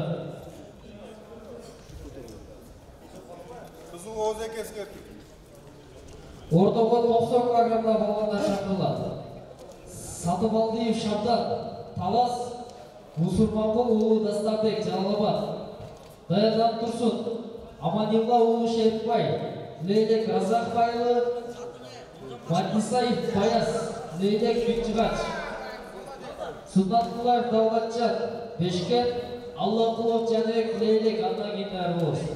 Kızıl Oze Keskin. Ортоға тоқсан килограммда болғанда шақырылады. Сатыбалдиев Шабдан, Талас, Мұсырманқұл ұлы Дастарбек Жалалабад. Даяндан Тұрсын, Аманилла ұлы Шерікбай, Лейлек Разақбайлы, Матисаев Баяс, Лейлек Бекчіғач. Сұлтанқұлаев Далғатчан, Бешкен, Аллақұлов Жәнек, Лейлек Андагендер болсын.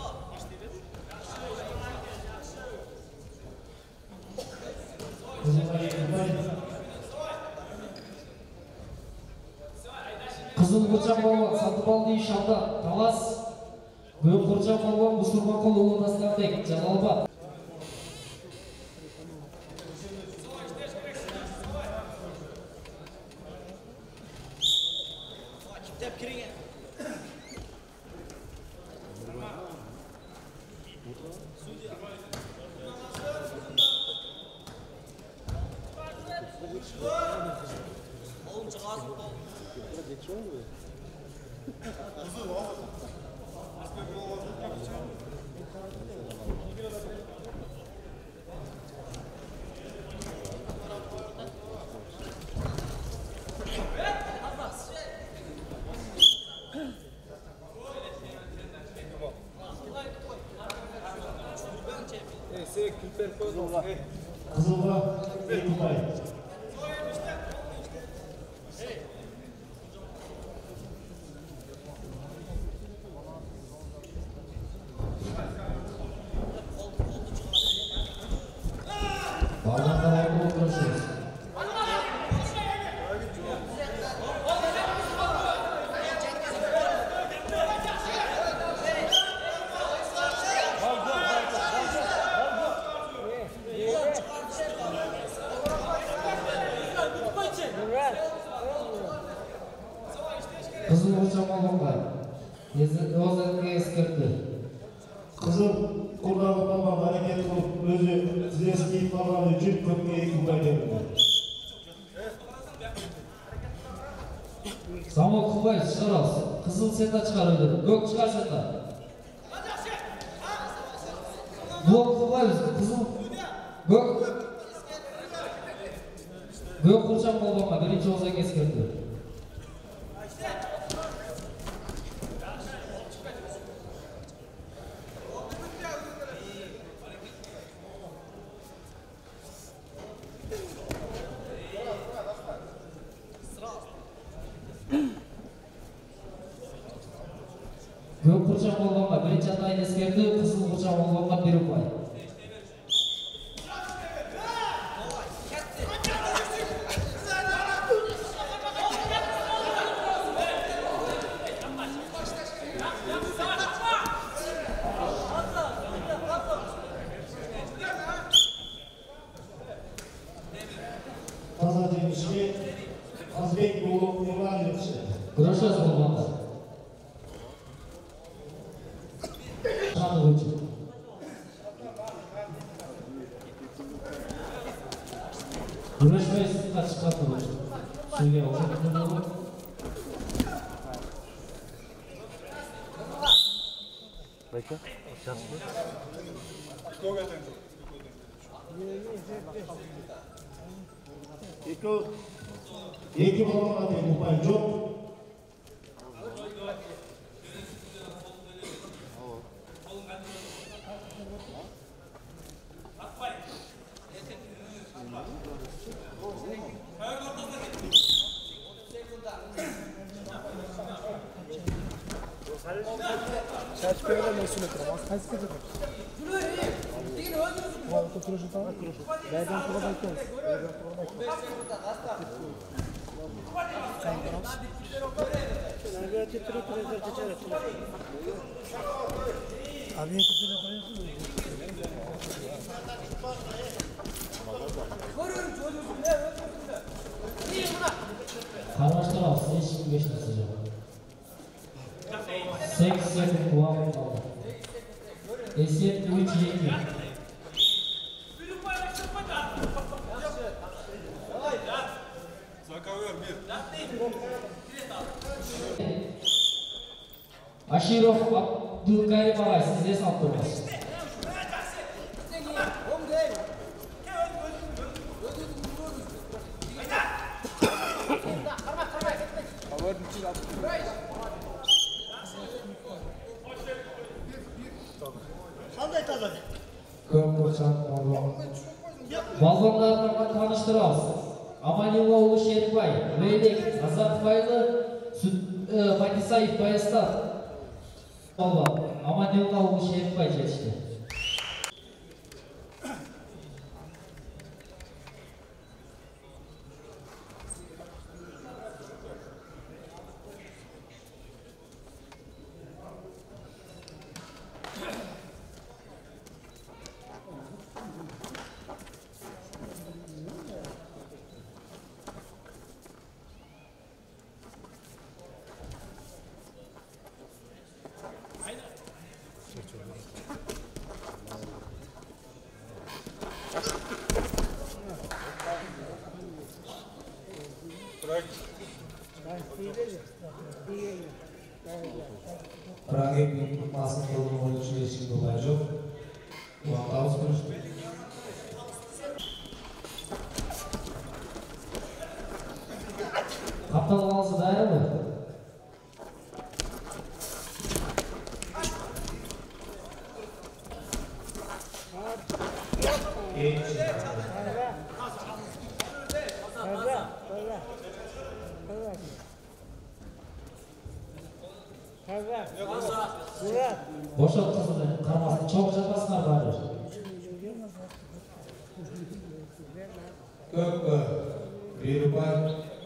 Қызыл құршақ болған Сатыбалдиев Шабдан, Талас, көк құршақ болған Мұсырманқұл ұлы Дастарбек Жалалабад. Kızılba Ekubay. Bağlantılar ayrı oturuşuz. Kızıl uçamalımlar. Özellikle eskirdi. Kızıl kullanılmadan hareket olup özü zeskiyip kalan için köpüğe Ekubay denildi. Samol Kubay çıkar alsın. Kızıl sen de çıkar öyle. Gök çıkar sen de. Bu Kubay kızıl. Gök. Gök kurşan olmama. Birinci olsa eskirdi. Gök kurşan olmama. Birinci adayın eskirdi. Kızıl kurşan olmama bir upay. Taza demişki Azbek yolu yıllar yılmışı. Görüşürüz olmanda. Şanlı uçu. Görüşmeyiz sizden çıkarttı uçu. Şöyle olacak. Bekle. Şanslı. Eko Eki balonlar Ekubay çok. Kaç böyle mesul etrem? Az kaç kere de. Bu arada kuruşu tamam. Nereden sonra bakıyoruz? Nereden sonra bakıyoruz? Abi yetişene koyuyorsun. Karmaşlar alsın. Hiç kim geçti sıcak. seksen puan aldı. Esiyet üç yedi. Aşirov Abdülkarim Ağay size saptırmaz. Kömürçan Balvan. Balvanlarla tanıştırıyoruz. Amaniloğlu Şerifbay, Leylek, Azatbaylı, Matisayev Bayastat. Balvan. Amaniloğlu Şerifbay yetişti. Prag'ga mas'ul bo'lgan o'yinchilar hech kim bo'lgani yo'q. Vaqt o'tib Kaptan olması dair mi? Boşalt kızını, karmasını çok çabasına bari. Köpü, bir bay.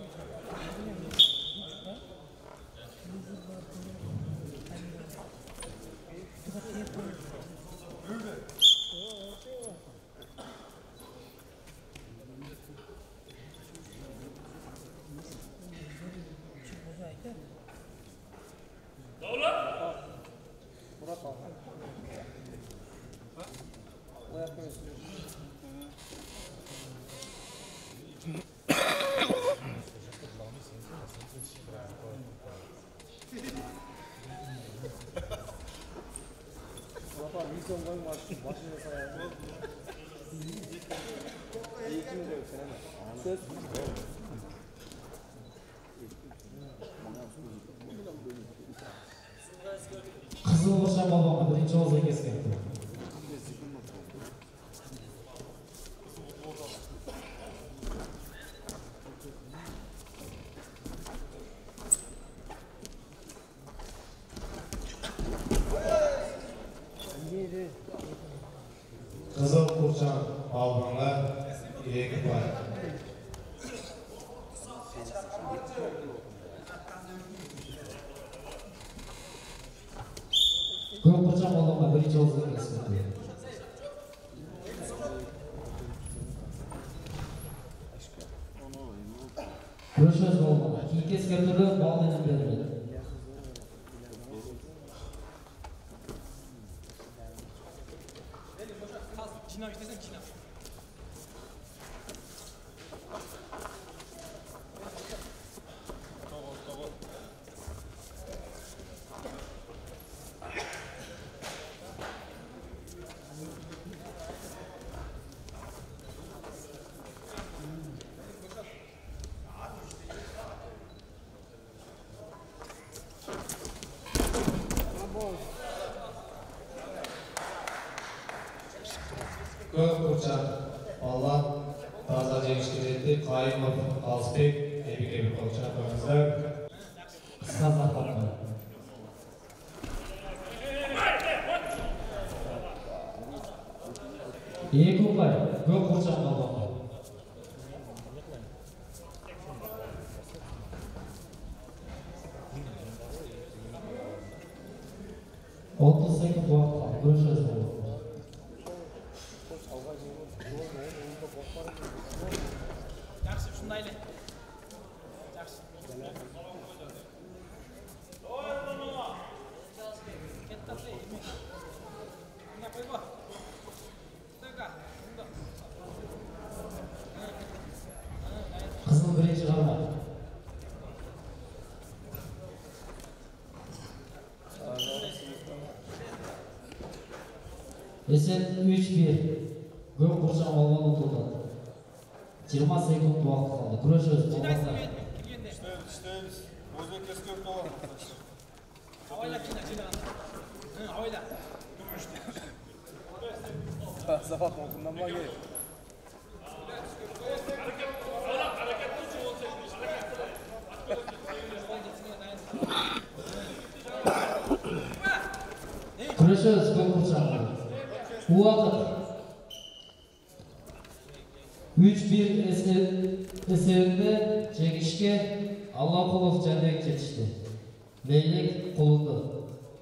Kızıl Burçak babamı birinci olsa kesken. Kızıl Burçak balbanlar iki bay. Көк Burçak babamı birinci olsa kesken. Görüşürüz babamı. İyi kesken türlü bağlayın verilmedi. Çinav istesen Çinav. Көк Burçak Allah taza жеңишке жетти. Кайымов, Алсбек, Эбике Burçak oyuncular. Kısa zarfatlar. İyi kupay. Көк Burçak babamı. otuz sekiz vaqt kaldı. Görüşürüz babamı. Yaxshi, shundayli. Yaxshi. Katta play. Nima qo'ybo? Stoyka. Kızıl birinci kalma. Esen üç bir. Көк Burçak babamı tutuldu. yirmi sekund vaqt kaldı. Görüşürüz babamlar. İşteyiz, işteyiz. Bozbek keskin dolar. Avayla Çina, Çina. Hı, avayla. Sabah okundan var ya. Görüşürüz Көк Burçak. Bu vakit üç bir eserinde çekişke Allahkulov Cendek yetişti. Leylek kulundu.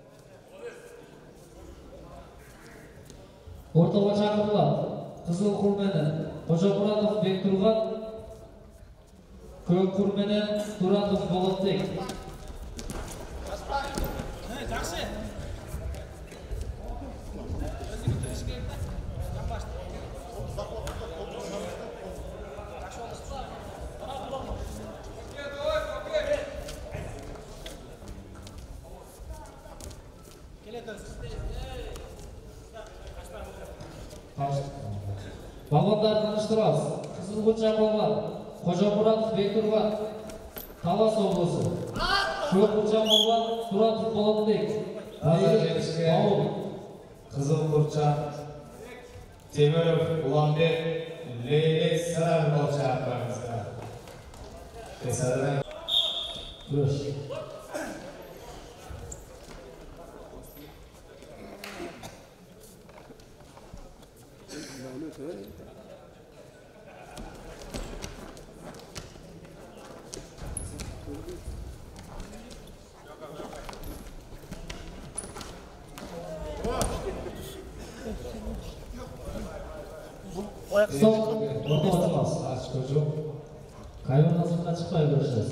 Ortaga çakırlar. Kızıl Kurmeni Hocamuratov Bekturgan, Көк Kurmeni Turatov Bolotbek. Hı, yaxshi. O'ziga turishga aytdi. Gapirdi. Балбандарды tanıştırabыз. Қызылқұлжа балбан, Қожамұратов Бектұрған, Талас облысы. Шоққұлжа балбан, Тұратов Болатбек, Ауыл. Қызылқұржа, Теміров Ұланбек, Лейлек Сарар Балча апарымызға. Кесадан. Көріш. Сол, орта басымыз. Ашқы жоқ. Қайырға сұртқа шықпай көрішіңіз.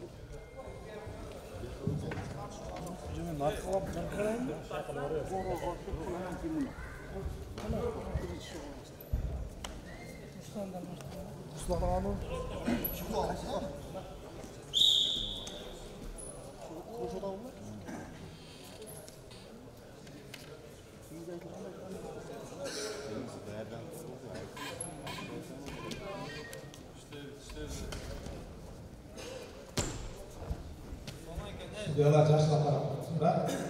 Судьялар жаштар да?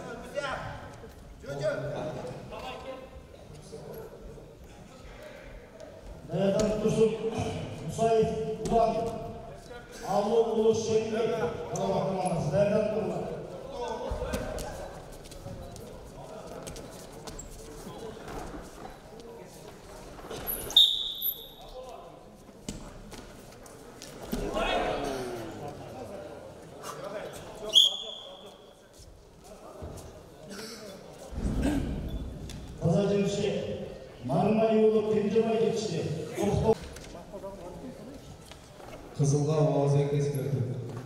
Даядан Тұрсын, Мұсаев, Ұлан, Аллы ұлы Шеңбек, Қалабақ командасы, Даядан Тұрған. Таза жемші, Мармай ұлы Кенжемай жетші. Қызылға ауыз екес берді.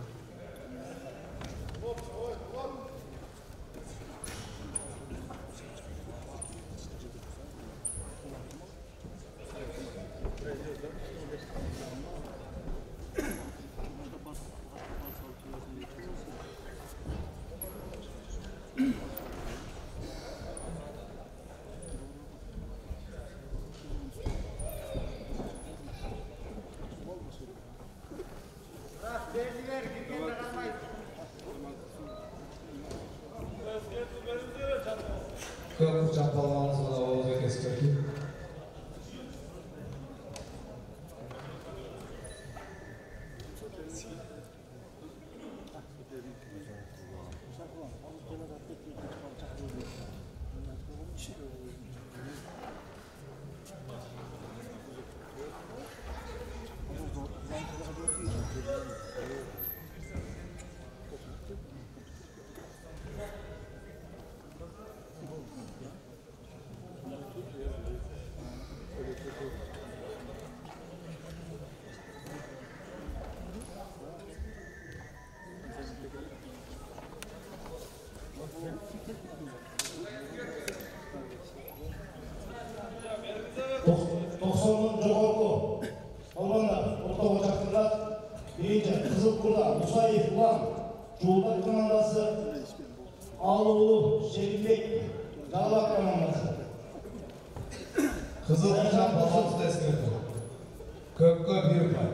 Көп құрчақ балғанымызға да ауыз екес берді. тоқсанның жоғарғы Албандар, ортаға шақырылат, Бейінжі, Қызылқұрда, Мұсаев, Ұлан, Жолдақ командасы, Аллы Шеңбек, Қалабақ командасы. Қызылқұржа балғанымызда ескерді. Көпке бір пай.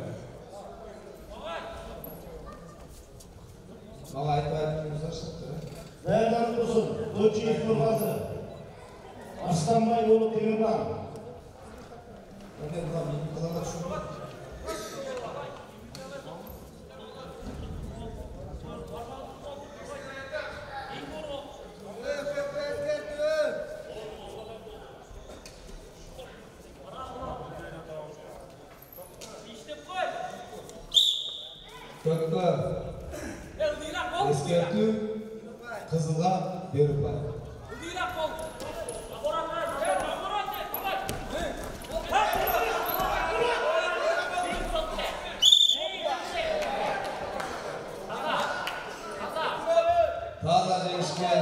Мала айтпайтынымыздар шықты. Даядан Тұрсын, Дойчиев Нұрғазы, Арыстанбай ұлы Темірбан. Мен бұлан менің қалаға шүрі. Көпке ескерту, қызылға беріп бар. Таза жеңіске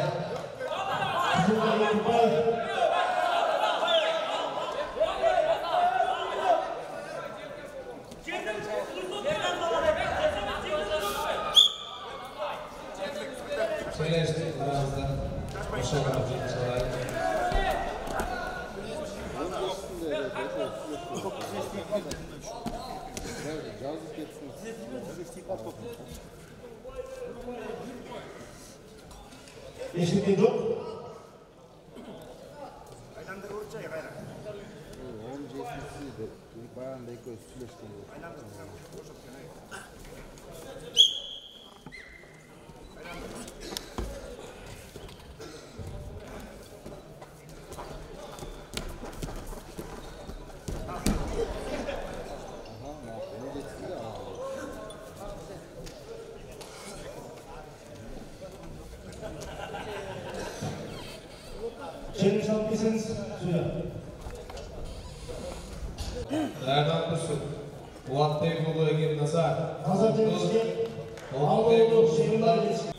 Eşlikte yok. Çeviriş almışsınız suya. Nereden dursun? Uat Bey bulu Egin Nazar. Nazar Cemiş'te Ağlıoğlu Şehirler Geçti.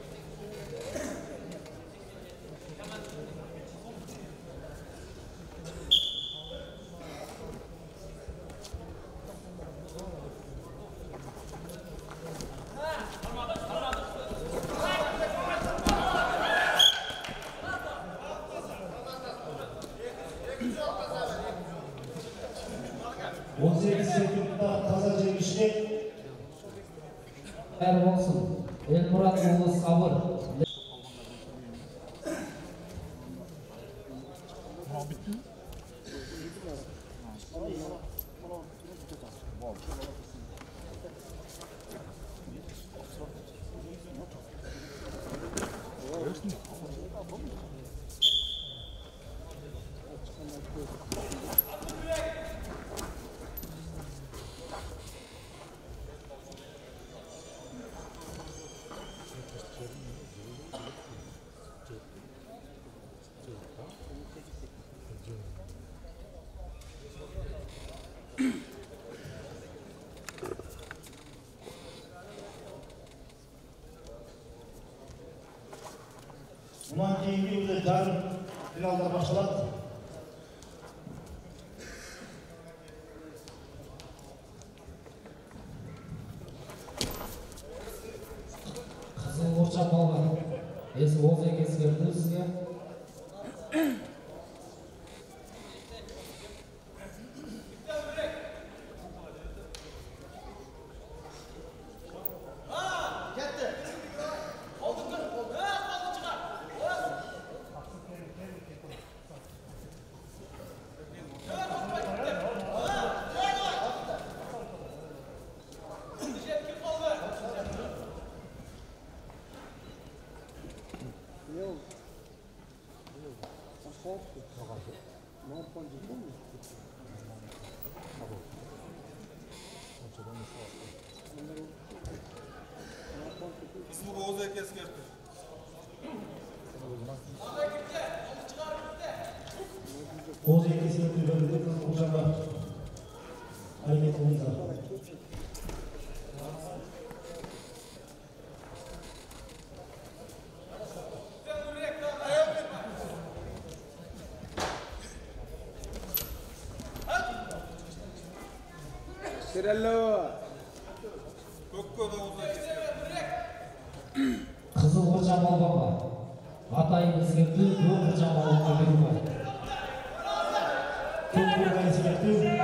on sekiz sekundda Taza Cemiş'te Her olsun. Elmurat oğlu Sabır. bundan keyingi yılda yarın finalda başladı. Kızıl Burçak Balban. Esi Oğuz Ekesi geldi sizge. İsmi Oğuz Ekes geldi. Oğuz Ekesi'nin üzerinde uçaklar hareketimiz var. Kökkö'de Oğuz Ekes geldi. Kızıl Burçak Balban'a. Atayın izgirdi. Göğ Burçak Balban'a bir var. Çok buradayız bekliyorum.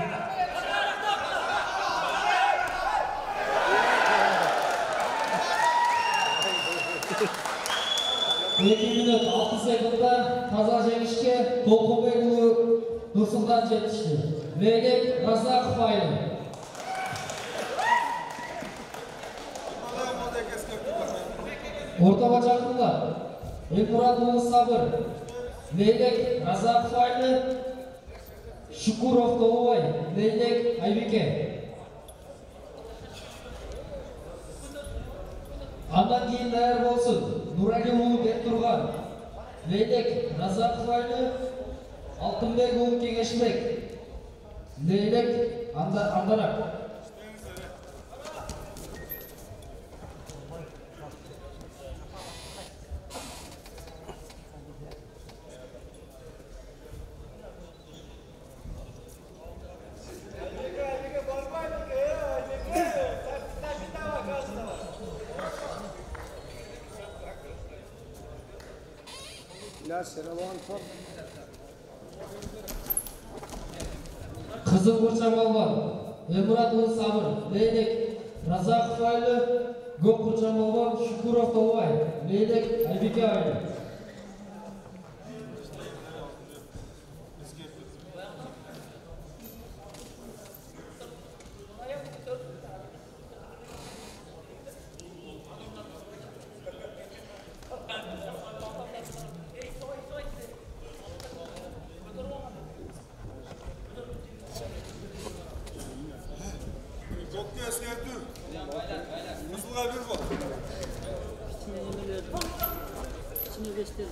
iki minut altı sekundda Taza Cemiş'ke Dolkunbekulu Dursun'dan yetişti. Meylek Razakov aylı. Oğuz Ekes geldi. Orta bacaklılar. Elmurat oğlu Sabır. Meylek Razakov aylı. Şukurov Doğubay. Meylek Aybike. Andan keyin tayyor bolsun. Nurali oğlu Bekturgan. Leylek Razakov aylı. Altınbek oğlu Kengeshbek. Leylek Andarak. Kızıl Burçak Balban. Elmurat oğlu Sabır. Leylek Razakov aylı. Göк Burçak Balban. Şukurov Doğubay. Leylek Aybike aylı.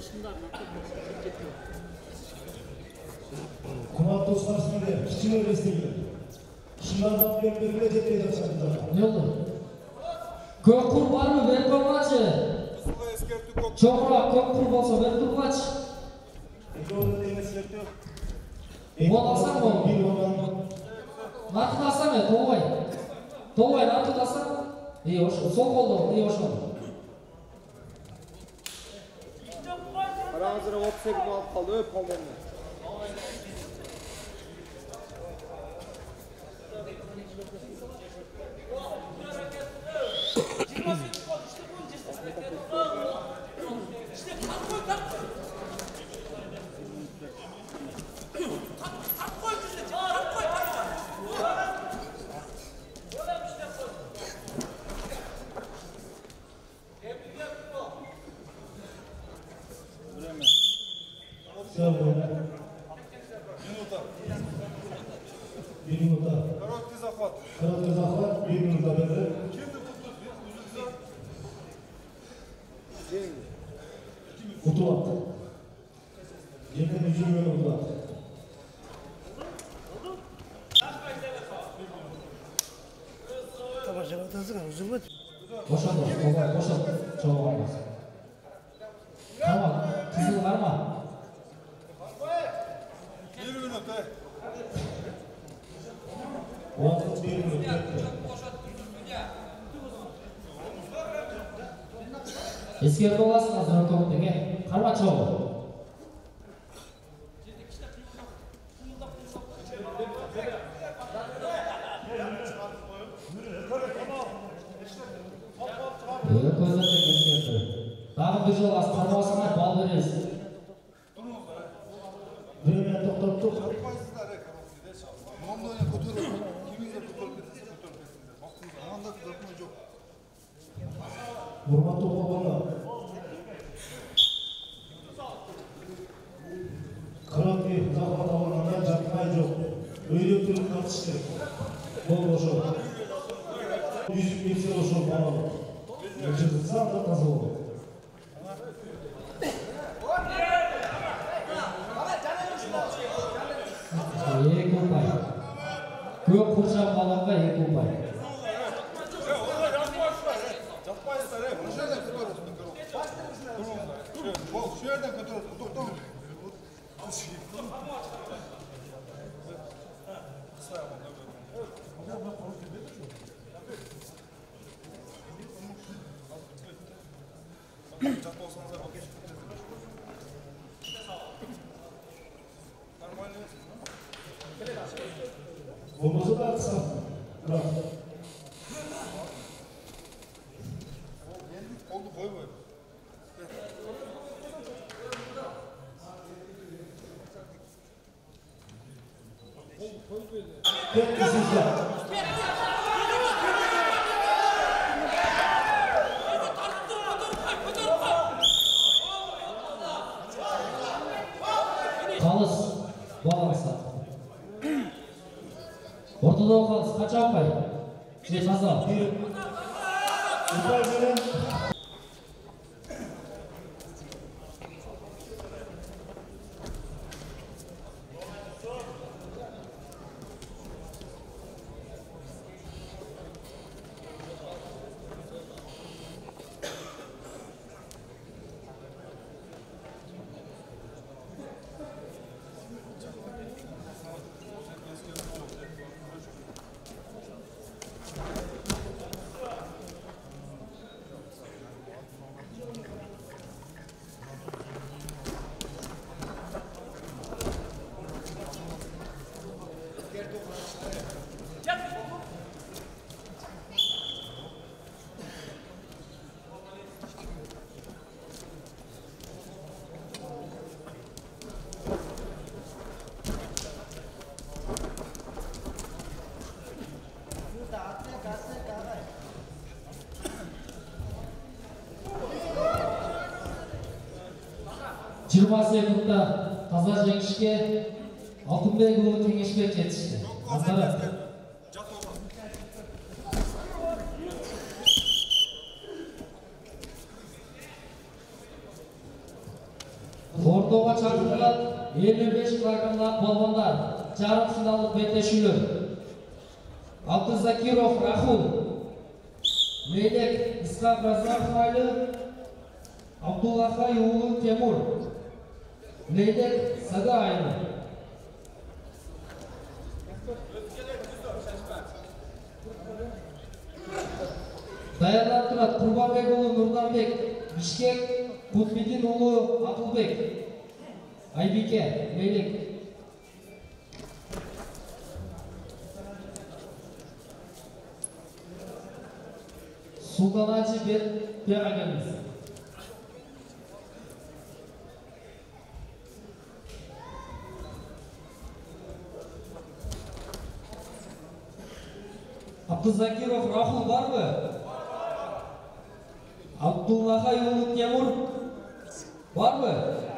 Kumat dostlar sizde, kiçik öylesiyle. Şundan bak birbirine cepheyi de çarptılar. Ne oldu? Köprü var mı? Ver kurmaçı. Suga eskertip kok. Çoğra köprü bolsa ver kurmaç. İki orada dengesiyeti yok. Bol alsan mı? Bir olan. Nartı da alsan ya, Toğay. Toğay nartı da alsan. İyi hoş, sol oldu, iyi hoş oldu. Aranızda otuz sekiz alıp kaldı, öp kaldı. Güzel böyle. Minuta. Bir minuta. Korotkий захват. Karatkı zahvat bir minuta böyle. Kimdi bu tut? Uzun Kutu attı. Yeniden hücum yolu kutu attı. Boşaldı, Toğay boşaldı. Çoğu olmaz. Tamam, kızıl varma. bir minut he. Vakit bir minut bekle. Eskerde olasın hazır otomobilge. Karma çoğu. Öyle gözlerden eskerde. Daha bir yol az karma olsana bal veririz. Bremen toktottuk. Yapmaysızlar he korotkide çalsın. Mamda öyle götürür. Kiminle götürmesi götürmesi. Baktınız anında götürme yok. Vurma topu bana. Karatkı zahvat alanında çarpmay yok. Öyle türlü tartıştı. Bol boşu. Yüzük geçir boşu bana. Geçirdirsen da tazı olur. Ек ұпай. Көп құршақ баланға ек ұпай. Yapmaysızlar he. Bu yerden götürürsün korotkide. Bol şu yerden götürürsün. Dur dur. Çat olsanız da bakın. Bomuzu da atsam. Bırak. Oldu boy boy. Tek kısızlar. Қалыс. Баланса. Ортада қалыс. Қанша ұпай? Же таза. Bir. Ufak gelen. жиырма секундта таза жеңишке Алтынбек уулу Кеңешбек жетишти. Андара Октоға чакырылган elүү беш килограммдагы балбандар жарым финалдык беттешүүлөр. Абдузакиров Рахул, Мелек Исхак Разахов айылы, Абдуллахай уулу Темур, Мелек Сага айылы. Даярдап турат Курбанбек уулу Нурданбек, Бишкек Кутбидин уулу Акылбек, Айбике, Мелек. Султанажи Бегагамыз. Абдузакиров Рахул барбы? Абдуллахай уулу Темур барбы?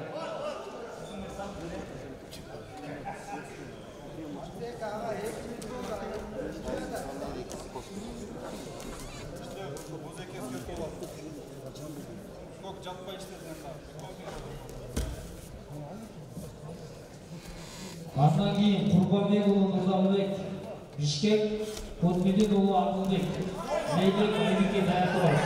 Андан кийин Курбанбек уулу Нурданбек, Бишкек Кутбидин уулу Акылбек, Мейдек Айбике даяр турабыз.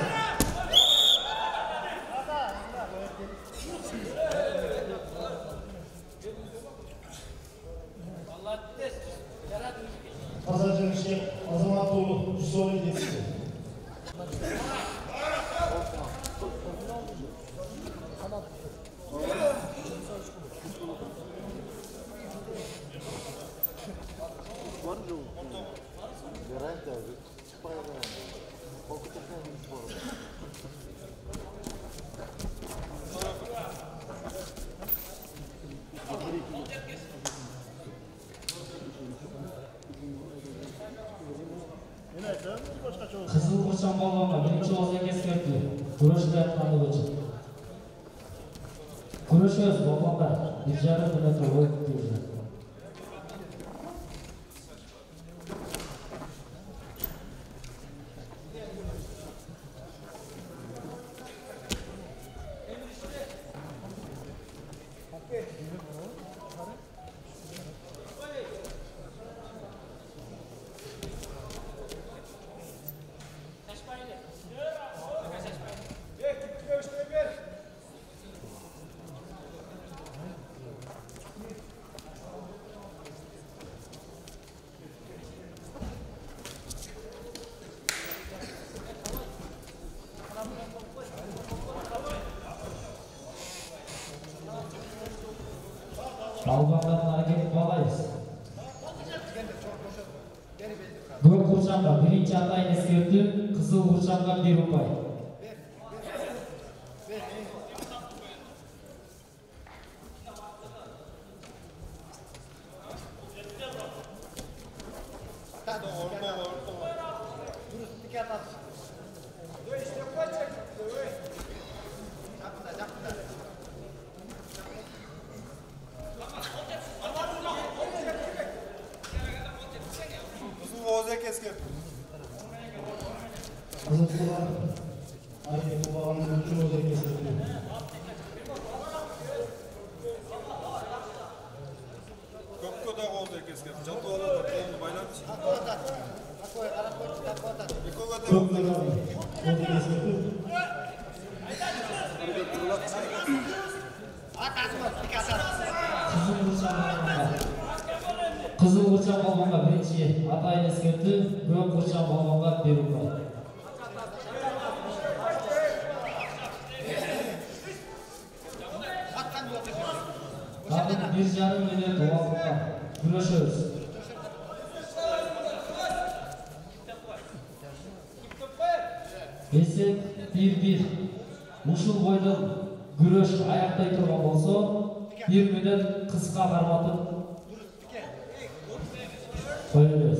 Қазір жеңіше Азамат уулу Жүсөбай жетишти. Кызыл Курчан балбанга биринчи ооз эскертүү. Күрөшүп атканы үчүн. Күрөшөбүз балбандар. бир жарым мүнөт өттү. Балбандардын аракетин каалайбыз. Көк Курчанга биринчи атайын эскертүү, Кызыл Курчанга бир упай. Kızıltılar aynı kulağının üçün özel kesildi. Kökkö da oldu kesken. Çatı ola da kolunu bayladı. Kökkö da oldu kesildi. Kızıl Kурчан балбанга биринчи атайын эскертүү, Көк Курчан балбанга бир упай. Дагы бир жарым мүнөт убакытта күрөшөбүз. Эсеп бир бир. Ушул бойдон күрөш аяктай турган болсо, бир мүнөт кыска карматып koyuyoruz.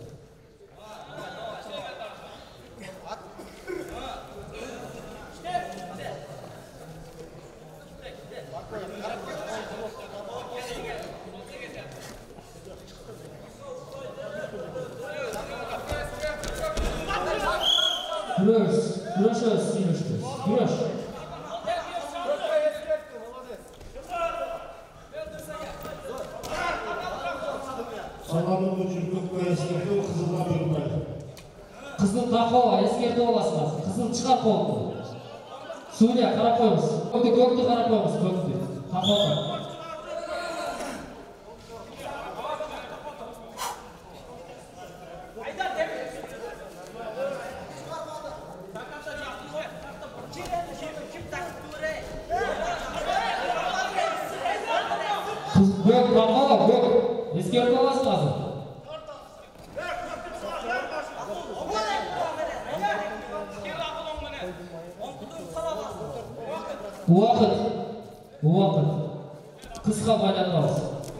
Güreş, güreşiyoruz, güreşiyoruz. Güreş. Қаланың өчір көкке ескерту қызылға бұйырмайды. Қызыл тақуа ескертіп аласыз. Қызыл шығар қолды. Судья қарап қойыңыз. Көкті көкті қарап қойыңыз, көкті. Тақуа. Көк тақуа, көк. Ескертіп аласыз қазір. Уақыт, уақыт. Қысқа байланғаныз.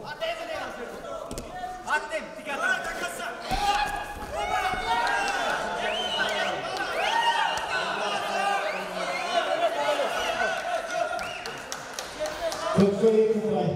Көкке екі ұпай.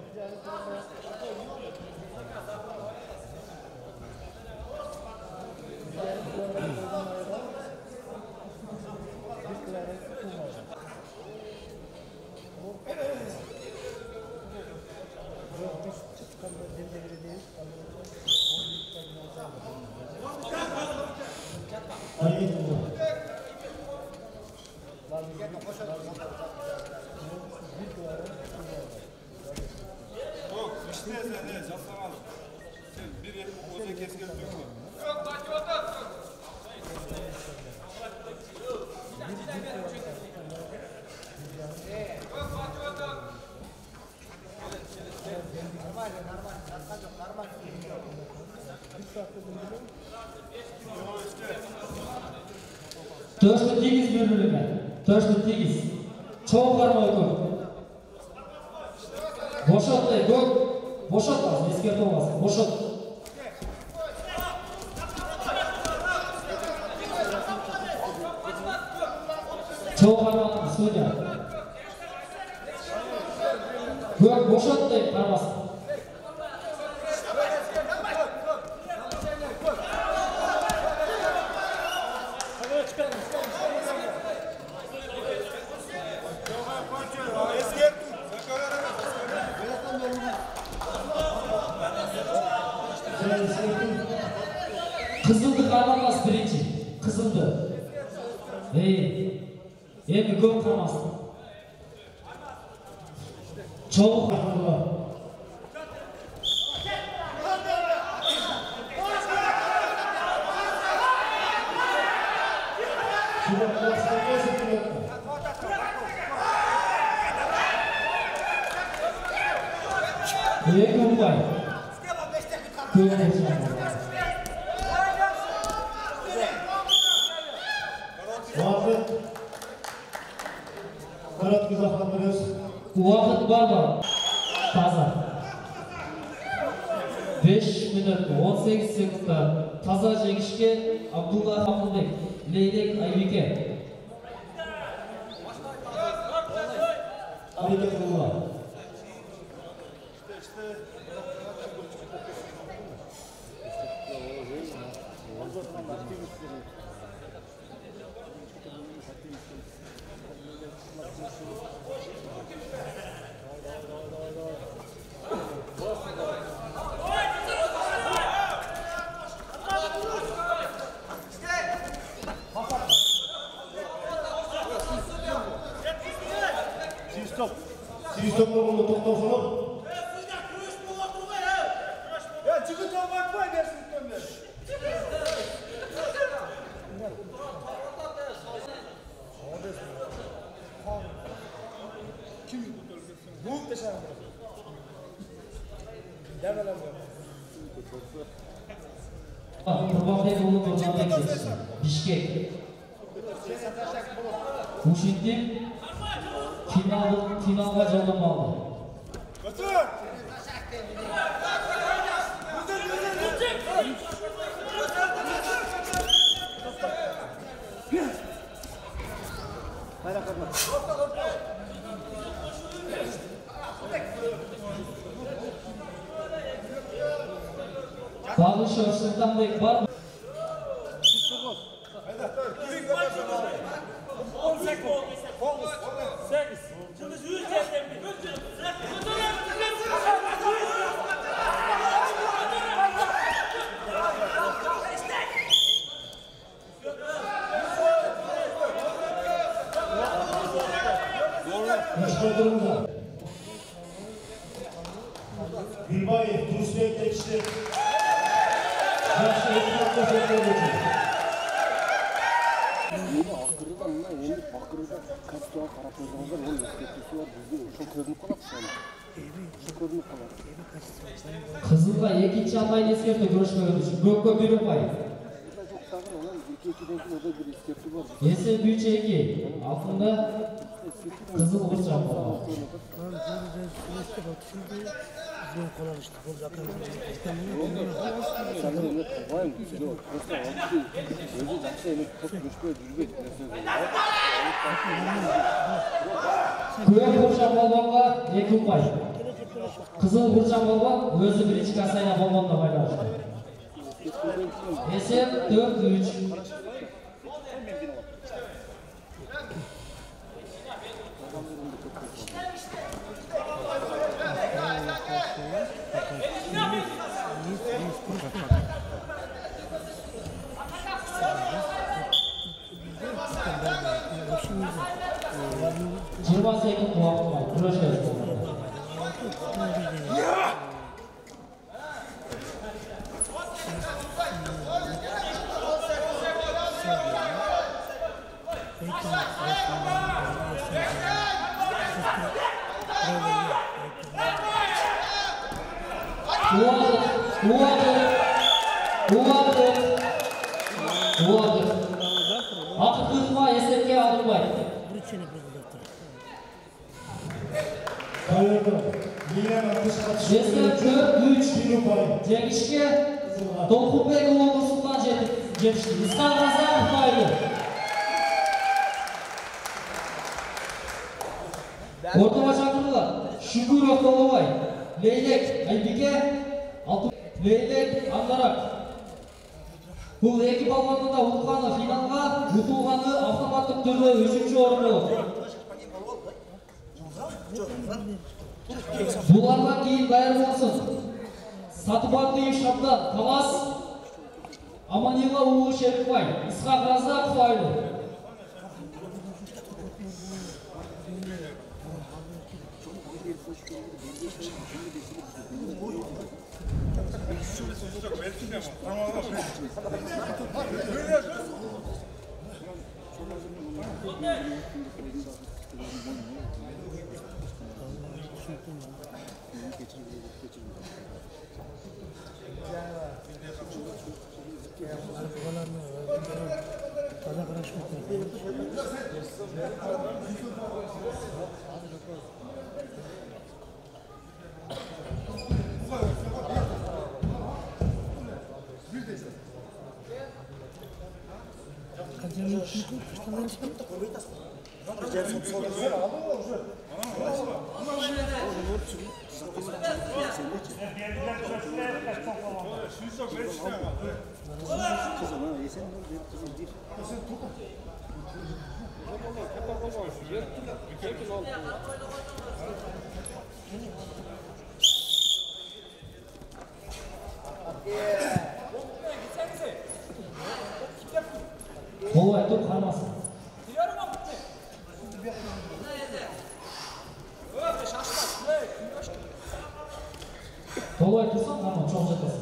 Төртті тегіз бөлінген. Төртті тегіз. Çoğu қармай көп. Бошаттай көп. Бошат аз, ескерті оласың. Бошат. Çoğu қармайтын судья. Көп бошаттай қармасын. Қызылды қармамас бірінші. Қызылды. Ей, емі көп қармасын. Çoğu қармасын. Екі ұпай. Көп ұпай. Уақыт. Короткий захват береміз. Уақыт бар ба? Таза. беш минут он сегіз секундта таза жеңішке Абдулла Хамдыбек, Лейлек Айбеке. Айбекулла. Сүйістік болғанда тоқтау салып. Ya çıkın bakma dersin dönme. Kim muhteşem. Demeler var. Құрбанбек ұлы Нұржанбек келсін. Бишкек. Ушинтип финалға жолдама алды. Götür. Bağlışı Özsürtanbek var mı? Turusbek tekişti. Yaxşı etkilakta söylüyor için. Endi akырыda мына эми акырыда капиталга карап койгондор ол эскертүүсү бар бизге ошо көрүнүп калат ошо. Ошо көрүнүп калат. Kızıl'da ikinci anlayın eskerte görüşmüyoruz. Gökko bir upay. Жок тагы анан эки-экиден кийин ода бир эскертүү бар. Ese üç iki. Altında Kızıl Burçak var. Сагыр эме кылбайм, жок. Просто алты өзү жакшы эме топ күчпөй жүрбөйт нерсе. Көк Burçak Balban'ga iki upay. Kızıl Burçak Balban özü birinci kasayla Balban'la paylaştı. Ese dört üç. жиырма секунд уақыт бар. Күресеміз. Уақыт, уақыт, уақыт, уақыт. Ақыт қылма, есепке алынбай. Есеп төрт үч. Жеңішке Толқынбекұлы Нұрсұлтан жетішті. Ислам Разанов байлы. Ортаға шақырылы Шүкіров Толыбай, Лейлек Айбеке, Лейлек Андарак. Бұл екі балуанында ұтылғаны финалға, ұтылғаны автоматтық түрде үшінші орын болды. Бұлардан кейін дайыр болсын. Сатыбалдиев Шабдан Талас, Аманилла Улы Шерікбай, Исхақ Разақов айлы. Толыбай топ қармасын. Толыбай тұрсан, қарма, çox жатасың.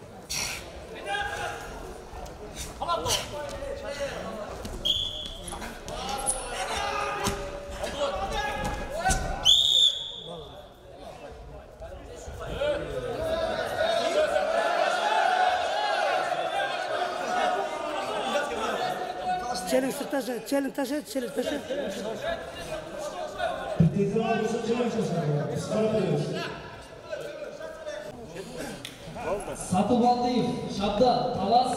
Челлендж таша, челлендж таша, челлендж таша. Сатыбалдиев Шабдан Талас,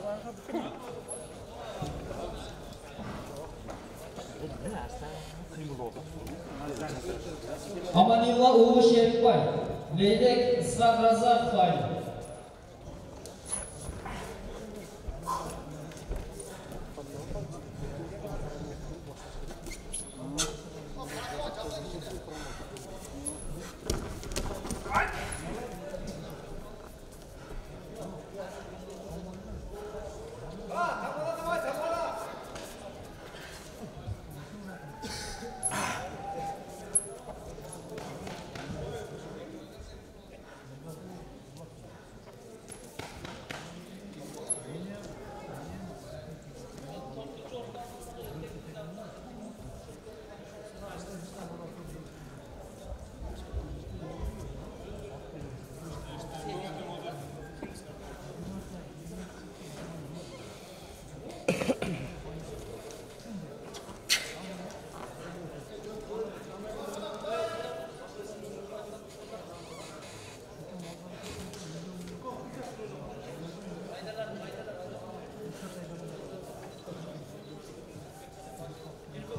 Аманилла Улы Шерікбай, Лейлек Исхақ Разақов айлы.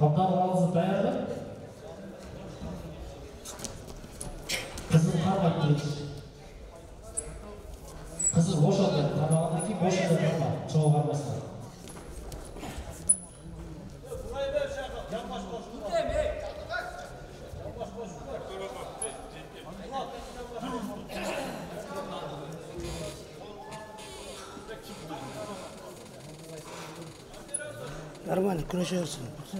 Қаптамаңызды даярды. Қызыл қармайды дейінші. Қызыл бош отыр. Қармағаннан кейін бош отыр қарма. Çoğu қармасына. Нормально, күресерсің.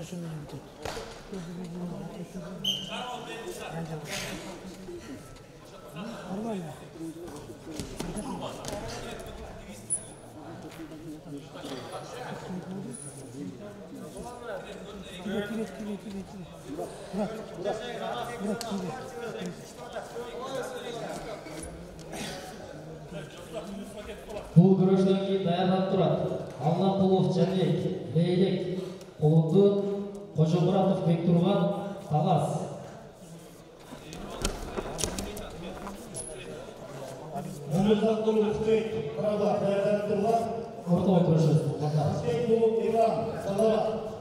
Нормально. Кире, кире, кире, кире, кире. Бırak, bırak, bırak, kире. Бұл күрештен кейін даярданып тұрады. Аллақұлов Жәнібек, Лейлек, Құлынды, Қожамұратов Бектұрған, Талас. Мұрзақұлов Құтбек, Құрада, даярданып тұрған. Орталық күреші. Құтбекұлы Иван, Салава.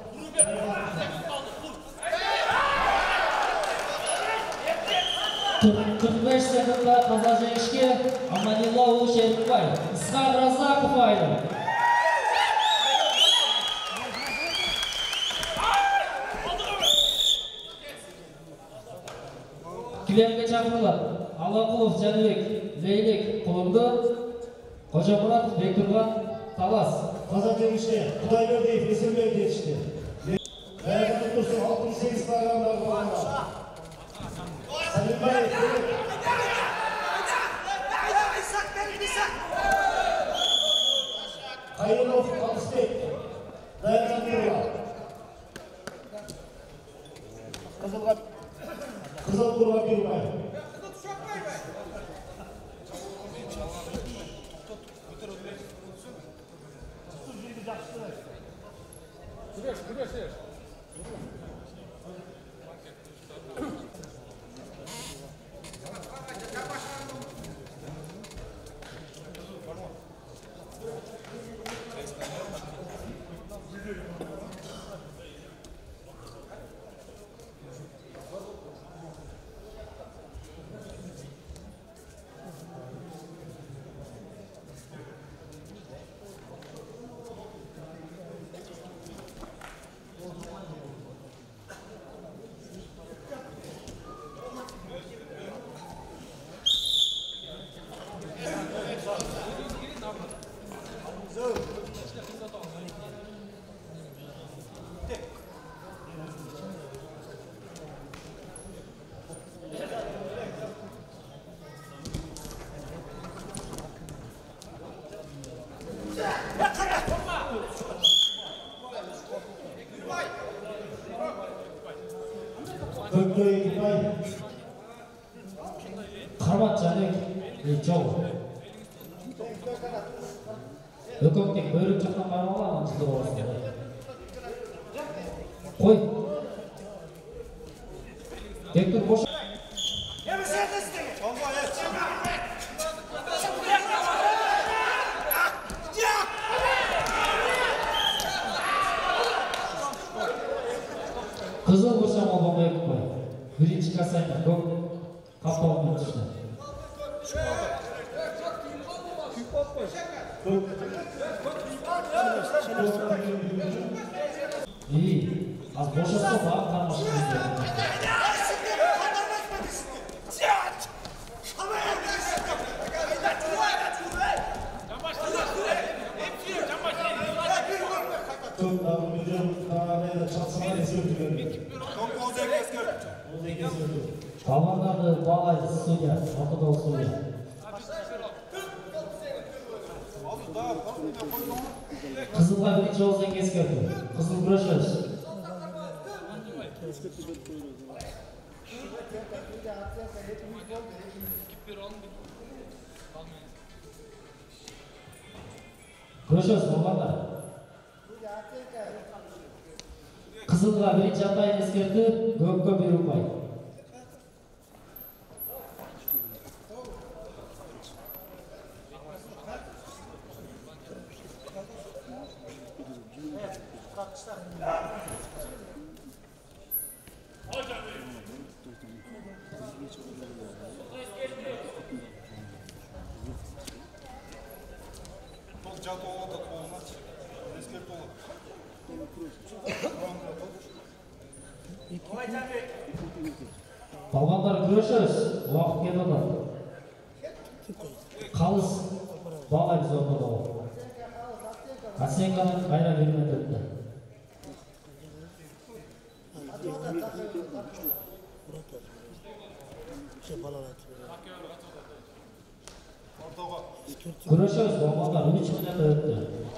қырық беш секундта таза жеңішке Аманилла Шерікбай, Исхақ Разақов айды. Кілемге шақырылады. Аллақұлов Жәнібек, Лейлек, Құлынды, Қожамұратов Бектұрған, Талас. Таза жеңішке Құдайбердиев, Есенбек жетішті. Даярданып тұрсын алтын сегіз программадағы болғанда. Сәлімбаев, Қайынов, Алысбек, даярданып тұрған. Қызыл Құрға Бюрбай. Қармат Жәнек, Жау. Өкөктен бөрік жақтан бармалаған жылды боласында. Қой. Бектұр бош. Қызыл бошам олбамай қой. Бірінші касайда көк қаптауымен түсті. И, аз бошасы баған қармашы кезде. Çok daha müdürüm kanalıyla çalışmalar esiyordu. Баландарды бағайды судья, ортодол судья. Қызылға бірінші олсен кескерді. Қызыл күрешөз. Күрешөз болғанда. Қызылға бірінші атайын ескерді, көкке берілмай. жатып алады қолына ескертіп алады. Балғандар күресіз, уақыт кетеді. Қалыс бағай біз орнады ол. Асенғанын қайра бермеді өтті. Күресіз, балғандар үш минуты өтті.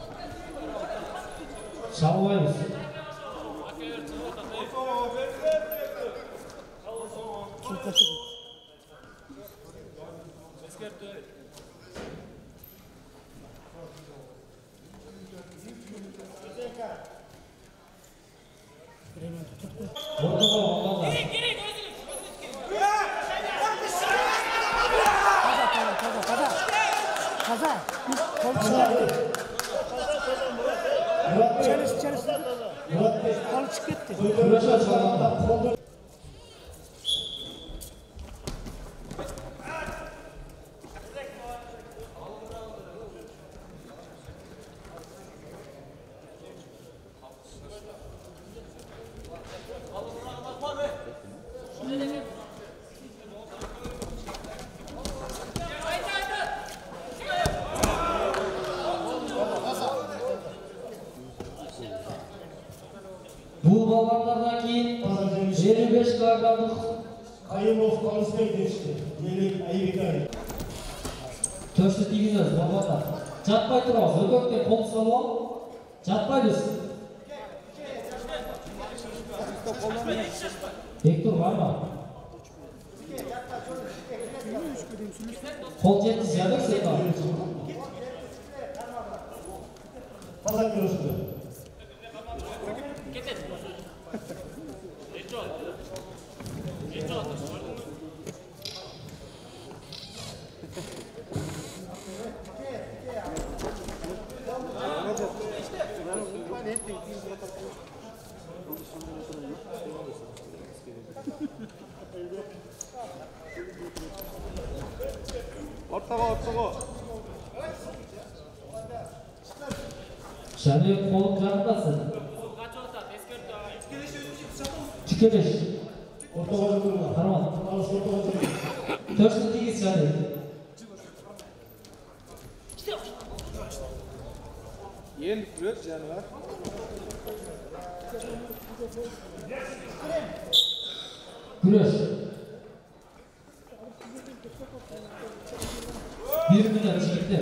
Шалуайыз. Ортаға балғандар. Таза, таза. Çalış, çalış. Kol çıkıttı. Күресіз, балғандар. Бұл балғандардан кейін елу беш килограммдық Қайымов қалыспай дешті. Елек Айбекай. төшті тигізіңіз балғандар. Жатпай тұрыңыз, өкөктен қол салып ал. Жатпайбыз. Бектұр бар ма? Қол жетті зиядық сен бар. Таза көрісті. Ортаға, ортаға. Және қолын жағындасың. Тікелеш. Ортаға жүргірма. Қарман. Алыс ортаға жүргірма. Төшті тигіз және. Енді күрес жануар. Күрес. Bir minut жігіттер.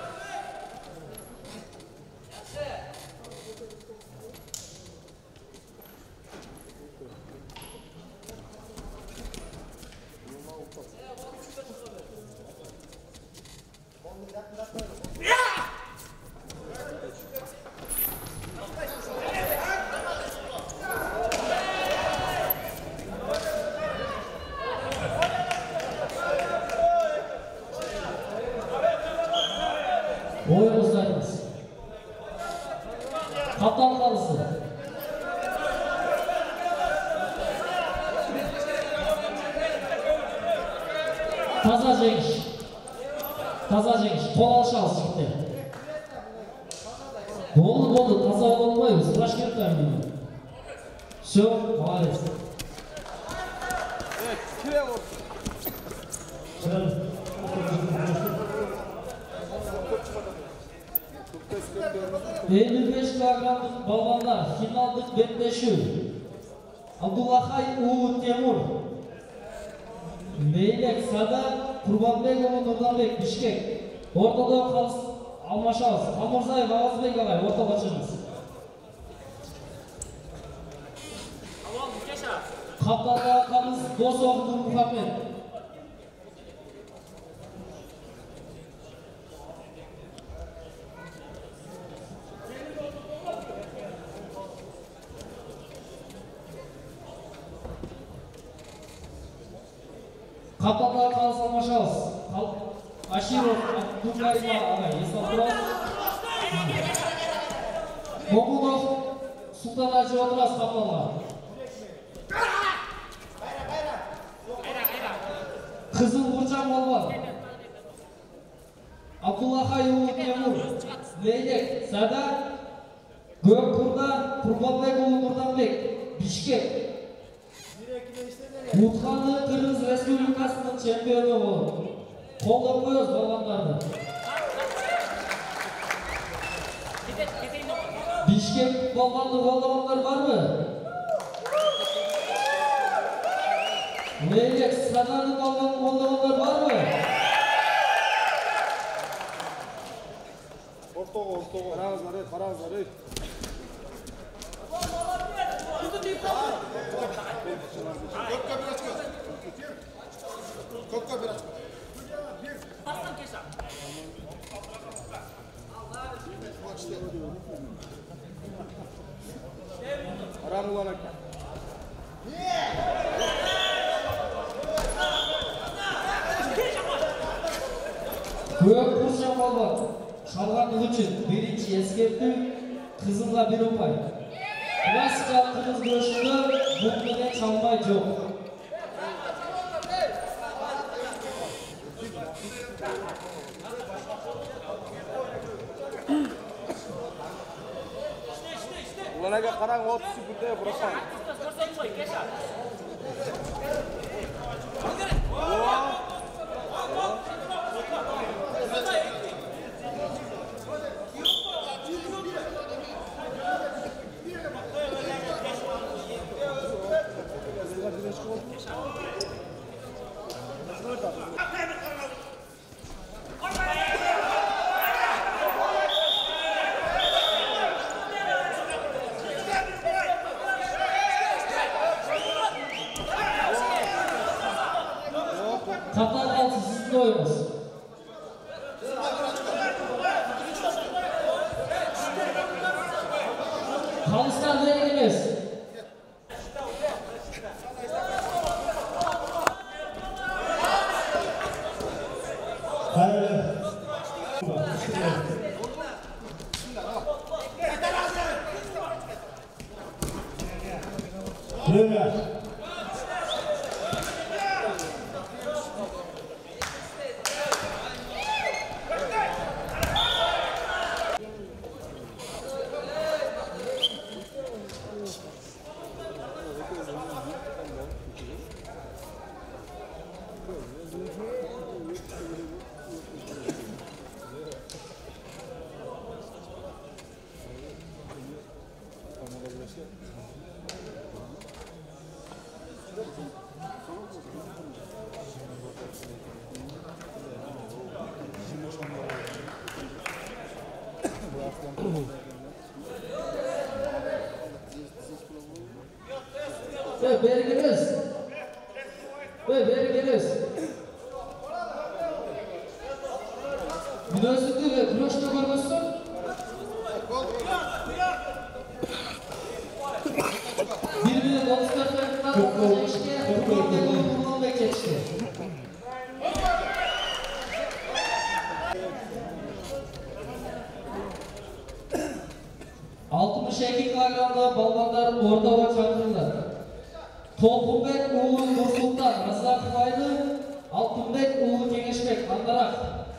Ойын ұздаймыз. Қаптан қалысы. Таза жеңіш. Таза жеңіш. Қол алшағыз жігіттер. Болды, болды. Таза болмай, сұраш керек бәрін. Все, молодец. Кіре бол. elli beş kилограммдық балғандар финалдық беттесу. Абдуллахай Уы Темур, Мейлек Сада, Құрбанбекұлы Нұрданбек Бішкек. Ортада қалыс алмашауыз. Амурзаев Авазбек ағай, ортаға шығыңыз. Қапталдағы қалыс Досов Нұрмұхаммед. Қапталдағы қалыс алмашауыз. Аширов Абдуллаева ағай, естіп тұрасыз. Момунов Сұлтан Әжі отырасыз қапталға. Қызыл Ғұржан Молбан. Абдуллахай Уы Темур. Leylek Sada, Gökburda Kurbanbek ulu Murdanbek, Bişkek. Utkanlı Kırgız Respublikasının çempiyonu bu. Koldan koyuyoruz balonlarını. Bişkek balonlu balonlar var mı? Leylek Sadar'ın balonlu balonlar var mı? Ortaga, ortaga. Qarаңыздар, ey, qarаңыздар, ey. Көпкө бир очко. Көпкө бир очко. Қараңыздар aka. Көк Kurşan balon. Çalğanlığı için birinci eskертүү kızılga bir upay. Klasikal kırmızı görüşünde mutluluğun çalmay yok. Ulan aka qarang otuz sekundda burasan. Katar altı sizin de oyunuz. Kalışlar veriniz. Hayır. Buraya. Ve verginiz. Ve verginiz. Münasipli ve güneşte görmezsin. Birbirine dostlar tarafından geçti. Kurbanbek ulu geçti. altmış iki kilogramda balvanlar ortaya çağırdılar. Tolpunbek ulu Nursultan Razakbaylı, Altınbek ulu Kengeşbek Andarak.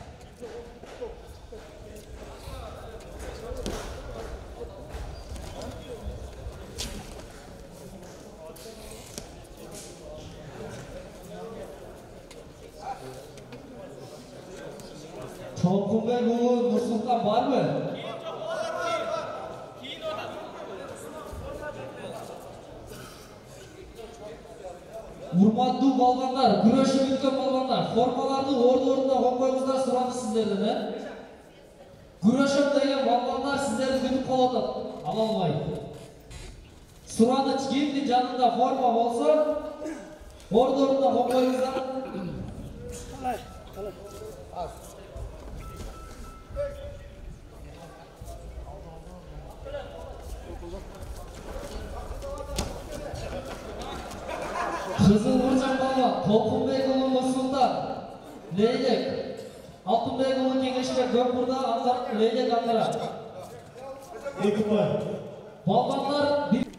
Tolpunbek ulu Nursultan var mı? Urmatlı balvanlar, güreşi bitken balvanlar, formalarını ordu orduda koyuyoruzlar sıranı sizlerden he? Güreşim degen balvanlar sizlerden bitip kaladı, alalmayın. Sıranı kimdi canında forma olsa, ordu orduda koyuyoruzlar. Kalay, kalay. Kızıl Burcan Balvan, Tolpunbek ulu Nursultan, Leylek, Altınbek ulu Kengeşbek, Gökburda, Andar, Leylek Andara. Ekipay. Balvanlar bir...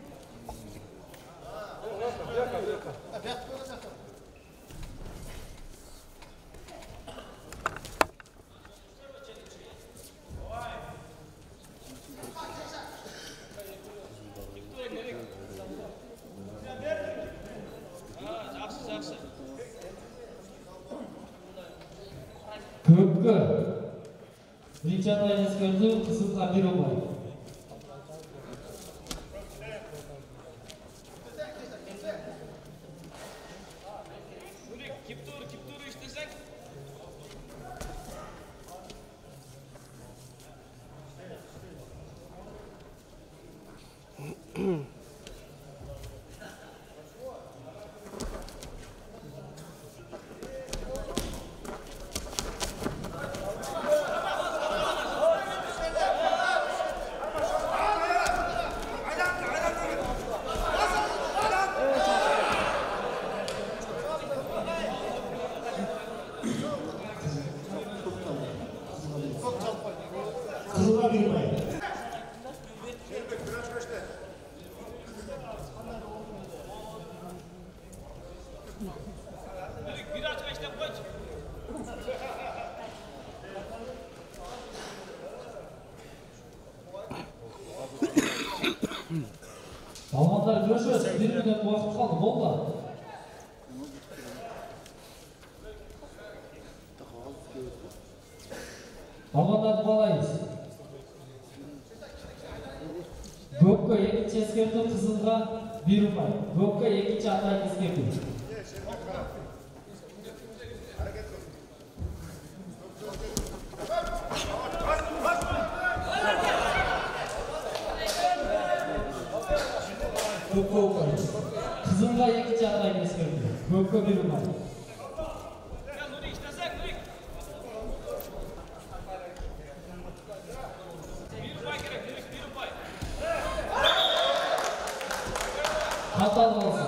Көпкө. Birinchi atayni eskirdi, qizilga bir olmay. Kızıl'a bir may. Balonlar görüşürüz. Bir minut vakit kaldı. Bomba. Balonlar balayız. Gökko ekінші eskерді, Қызылға bir ұпай. Gökko екінші атайын ескерді. Gökko ұпай. Қызылға екінші атайын ескерді. Gökko bir ұпай. Hata olsun.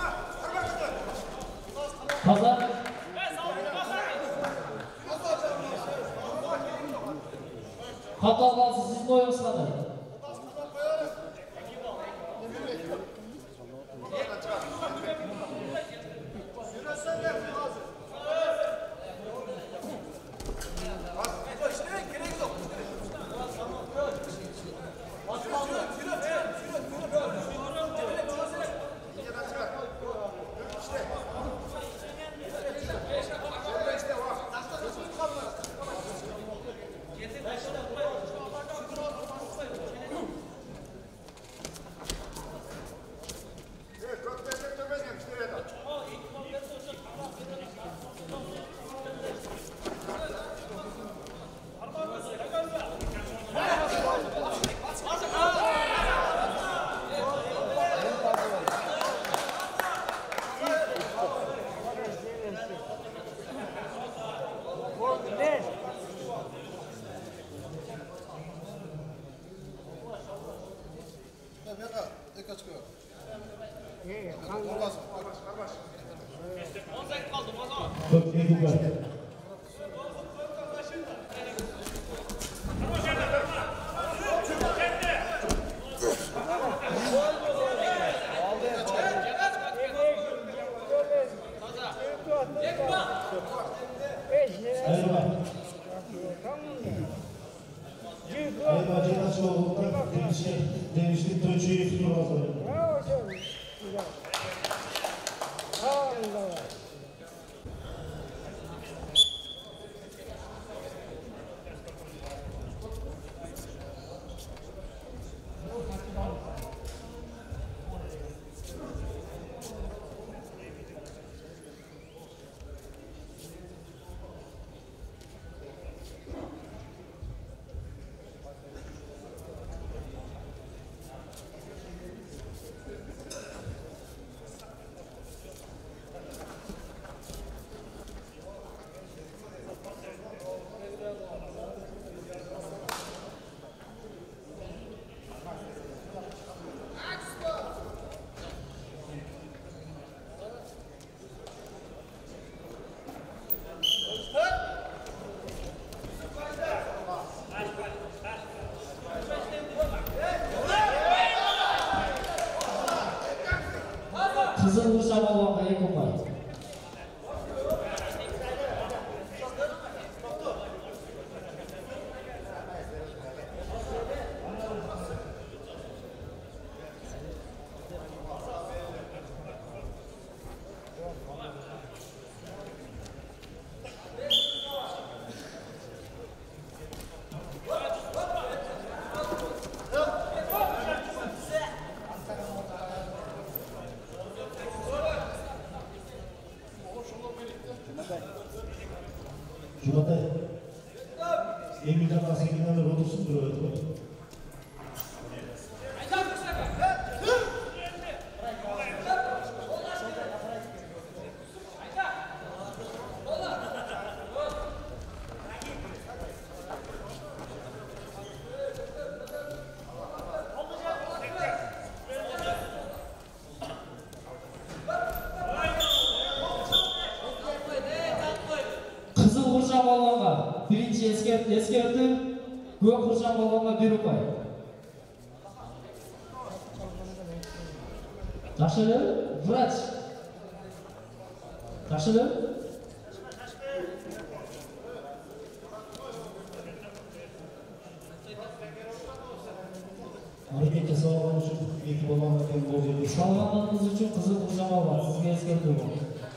Kazan. Hata olsun. Sizin oyunuz kadar. Çok iyi var. Ayva. Ayva Cenaçoğlu'ndan Demişli Töçü'yü film hazırladı. Kızıl Bursa Balon'a ek olmayı. Emin Can Asekin'den olursun duruyor. Kızıl kurşan balonga birinci eskert, eskertip, көк kurşan balonga bir ұпай. Жақшылы, врач. Жақшылы. Hareket жасалған үшін екі балаға тең бол жерде. Салғаныңыз үшін қызыл kurşan balон, сізге ескерту бар.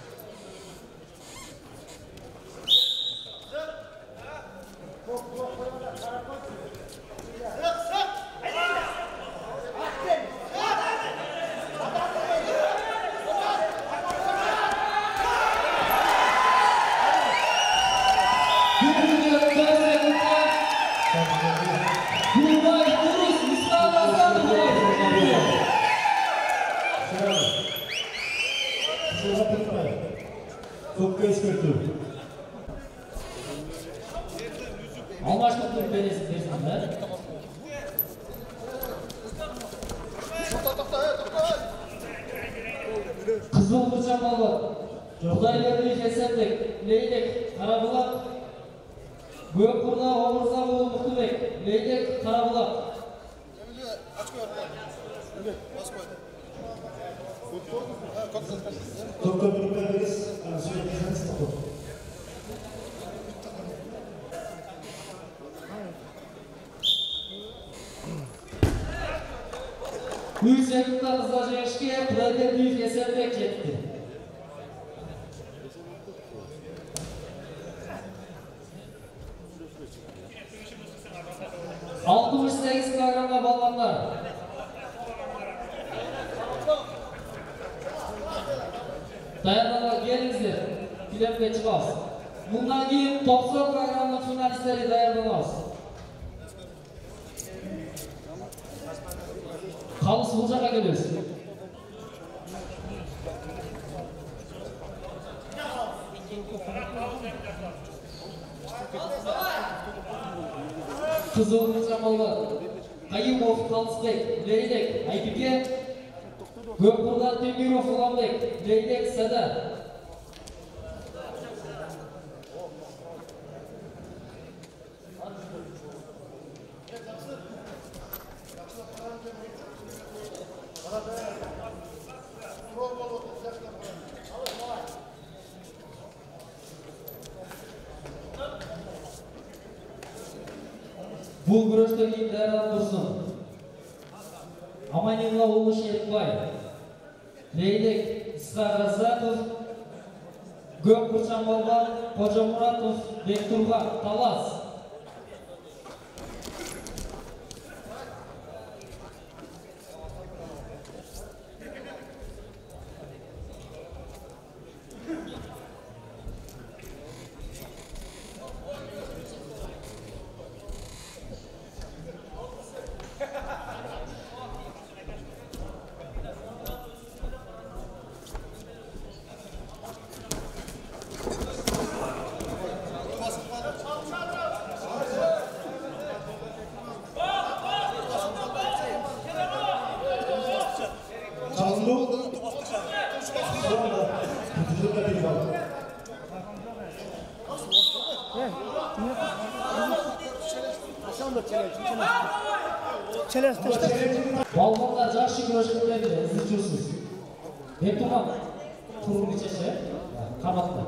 Көкке ескерту. Алмаштықтың бересін берсіңдер. Қызыл kurşan balon. Құдайберді Хесендік, Лейдек, Қарабұлақ. Көкқұрда Омырза болу Мұқтыбек, Лейдек, Қарабұлақ. Көкке бір ұпай бересіз. Сөйлесеңіз тоқтат. Үш секундта қызға жеңішке Құдайберді Хесендік жетті. алтымыш сегиз килограммга балғандар. Даярданға келіңіздер, фильмге шығас. Мұндан кейін тоқсан килограммның финалистері даярданамыз. Қалыс бұл жаққа келесіз. Қызыл kurşan balon. Қайымов Қалысбек, Лейдек, Айбеке. Көкқұрдан Темиров Ұланбек, Лейдек, Сәді. Бұл күрештен кейін дайран тұрсын. Аманилла ұлы Шерікбай, Лейдек Исқақ Раззақов, көк kurşan balon Қожамұратов, Бектұрған, Талас. Балғандар жақшы күресшілерді іздеп жүрсіз. Бектұрған тұрғын нешесі? Қанатты.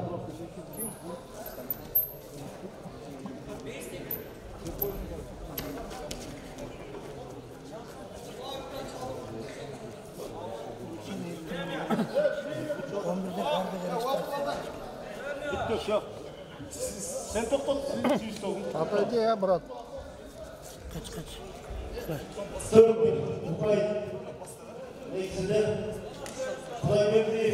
Sen toqtat. Ataydı ya Murat. Kaç kaç. Dört bir. Upay. Ekside. Құдайберді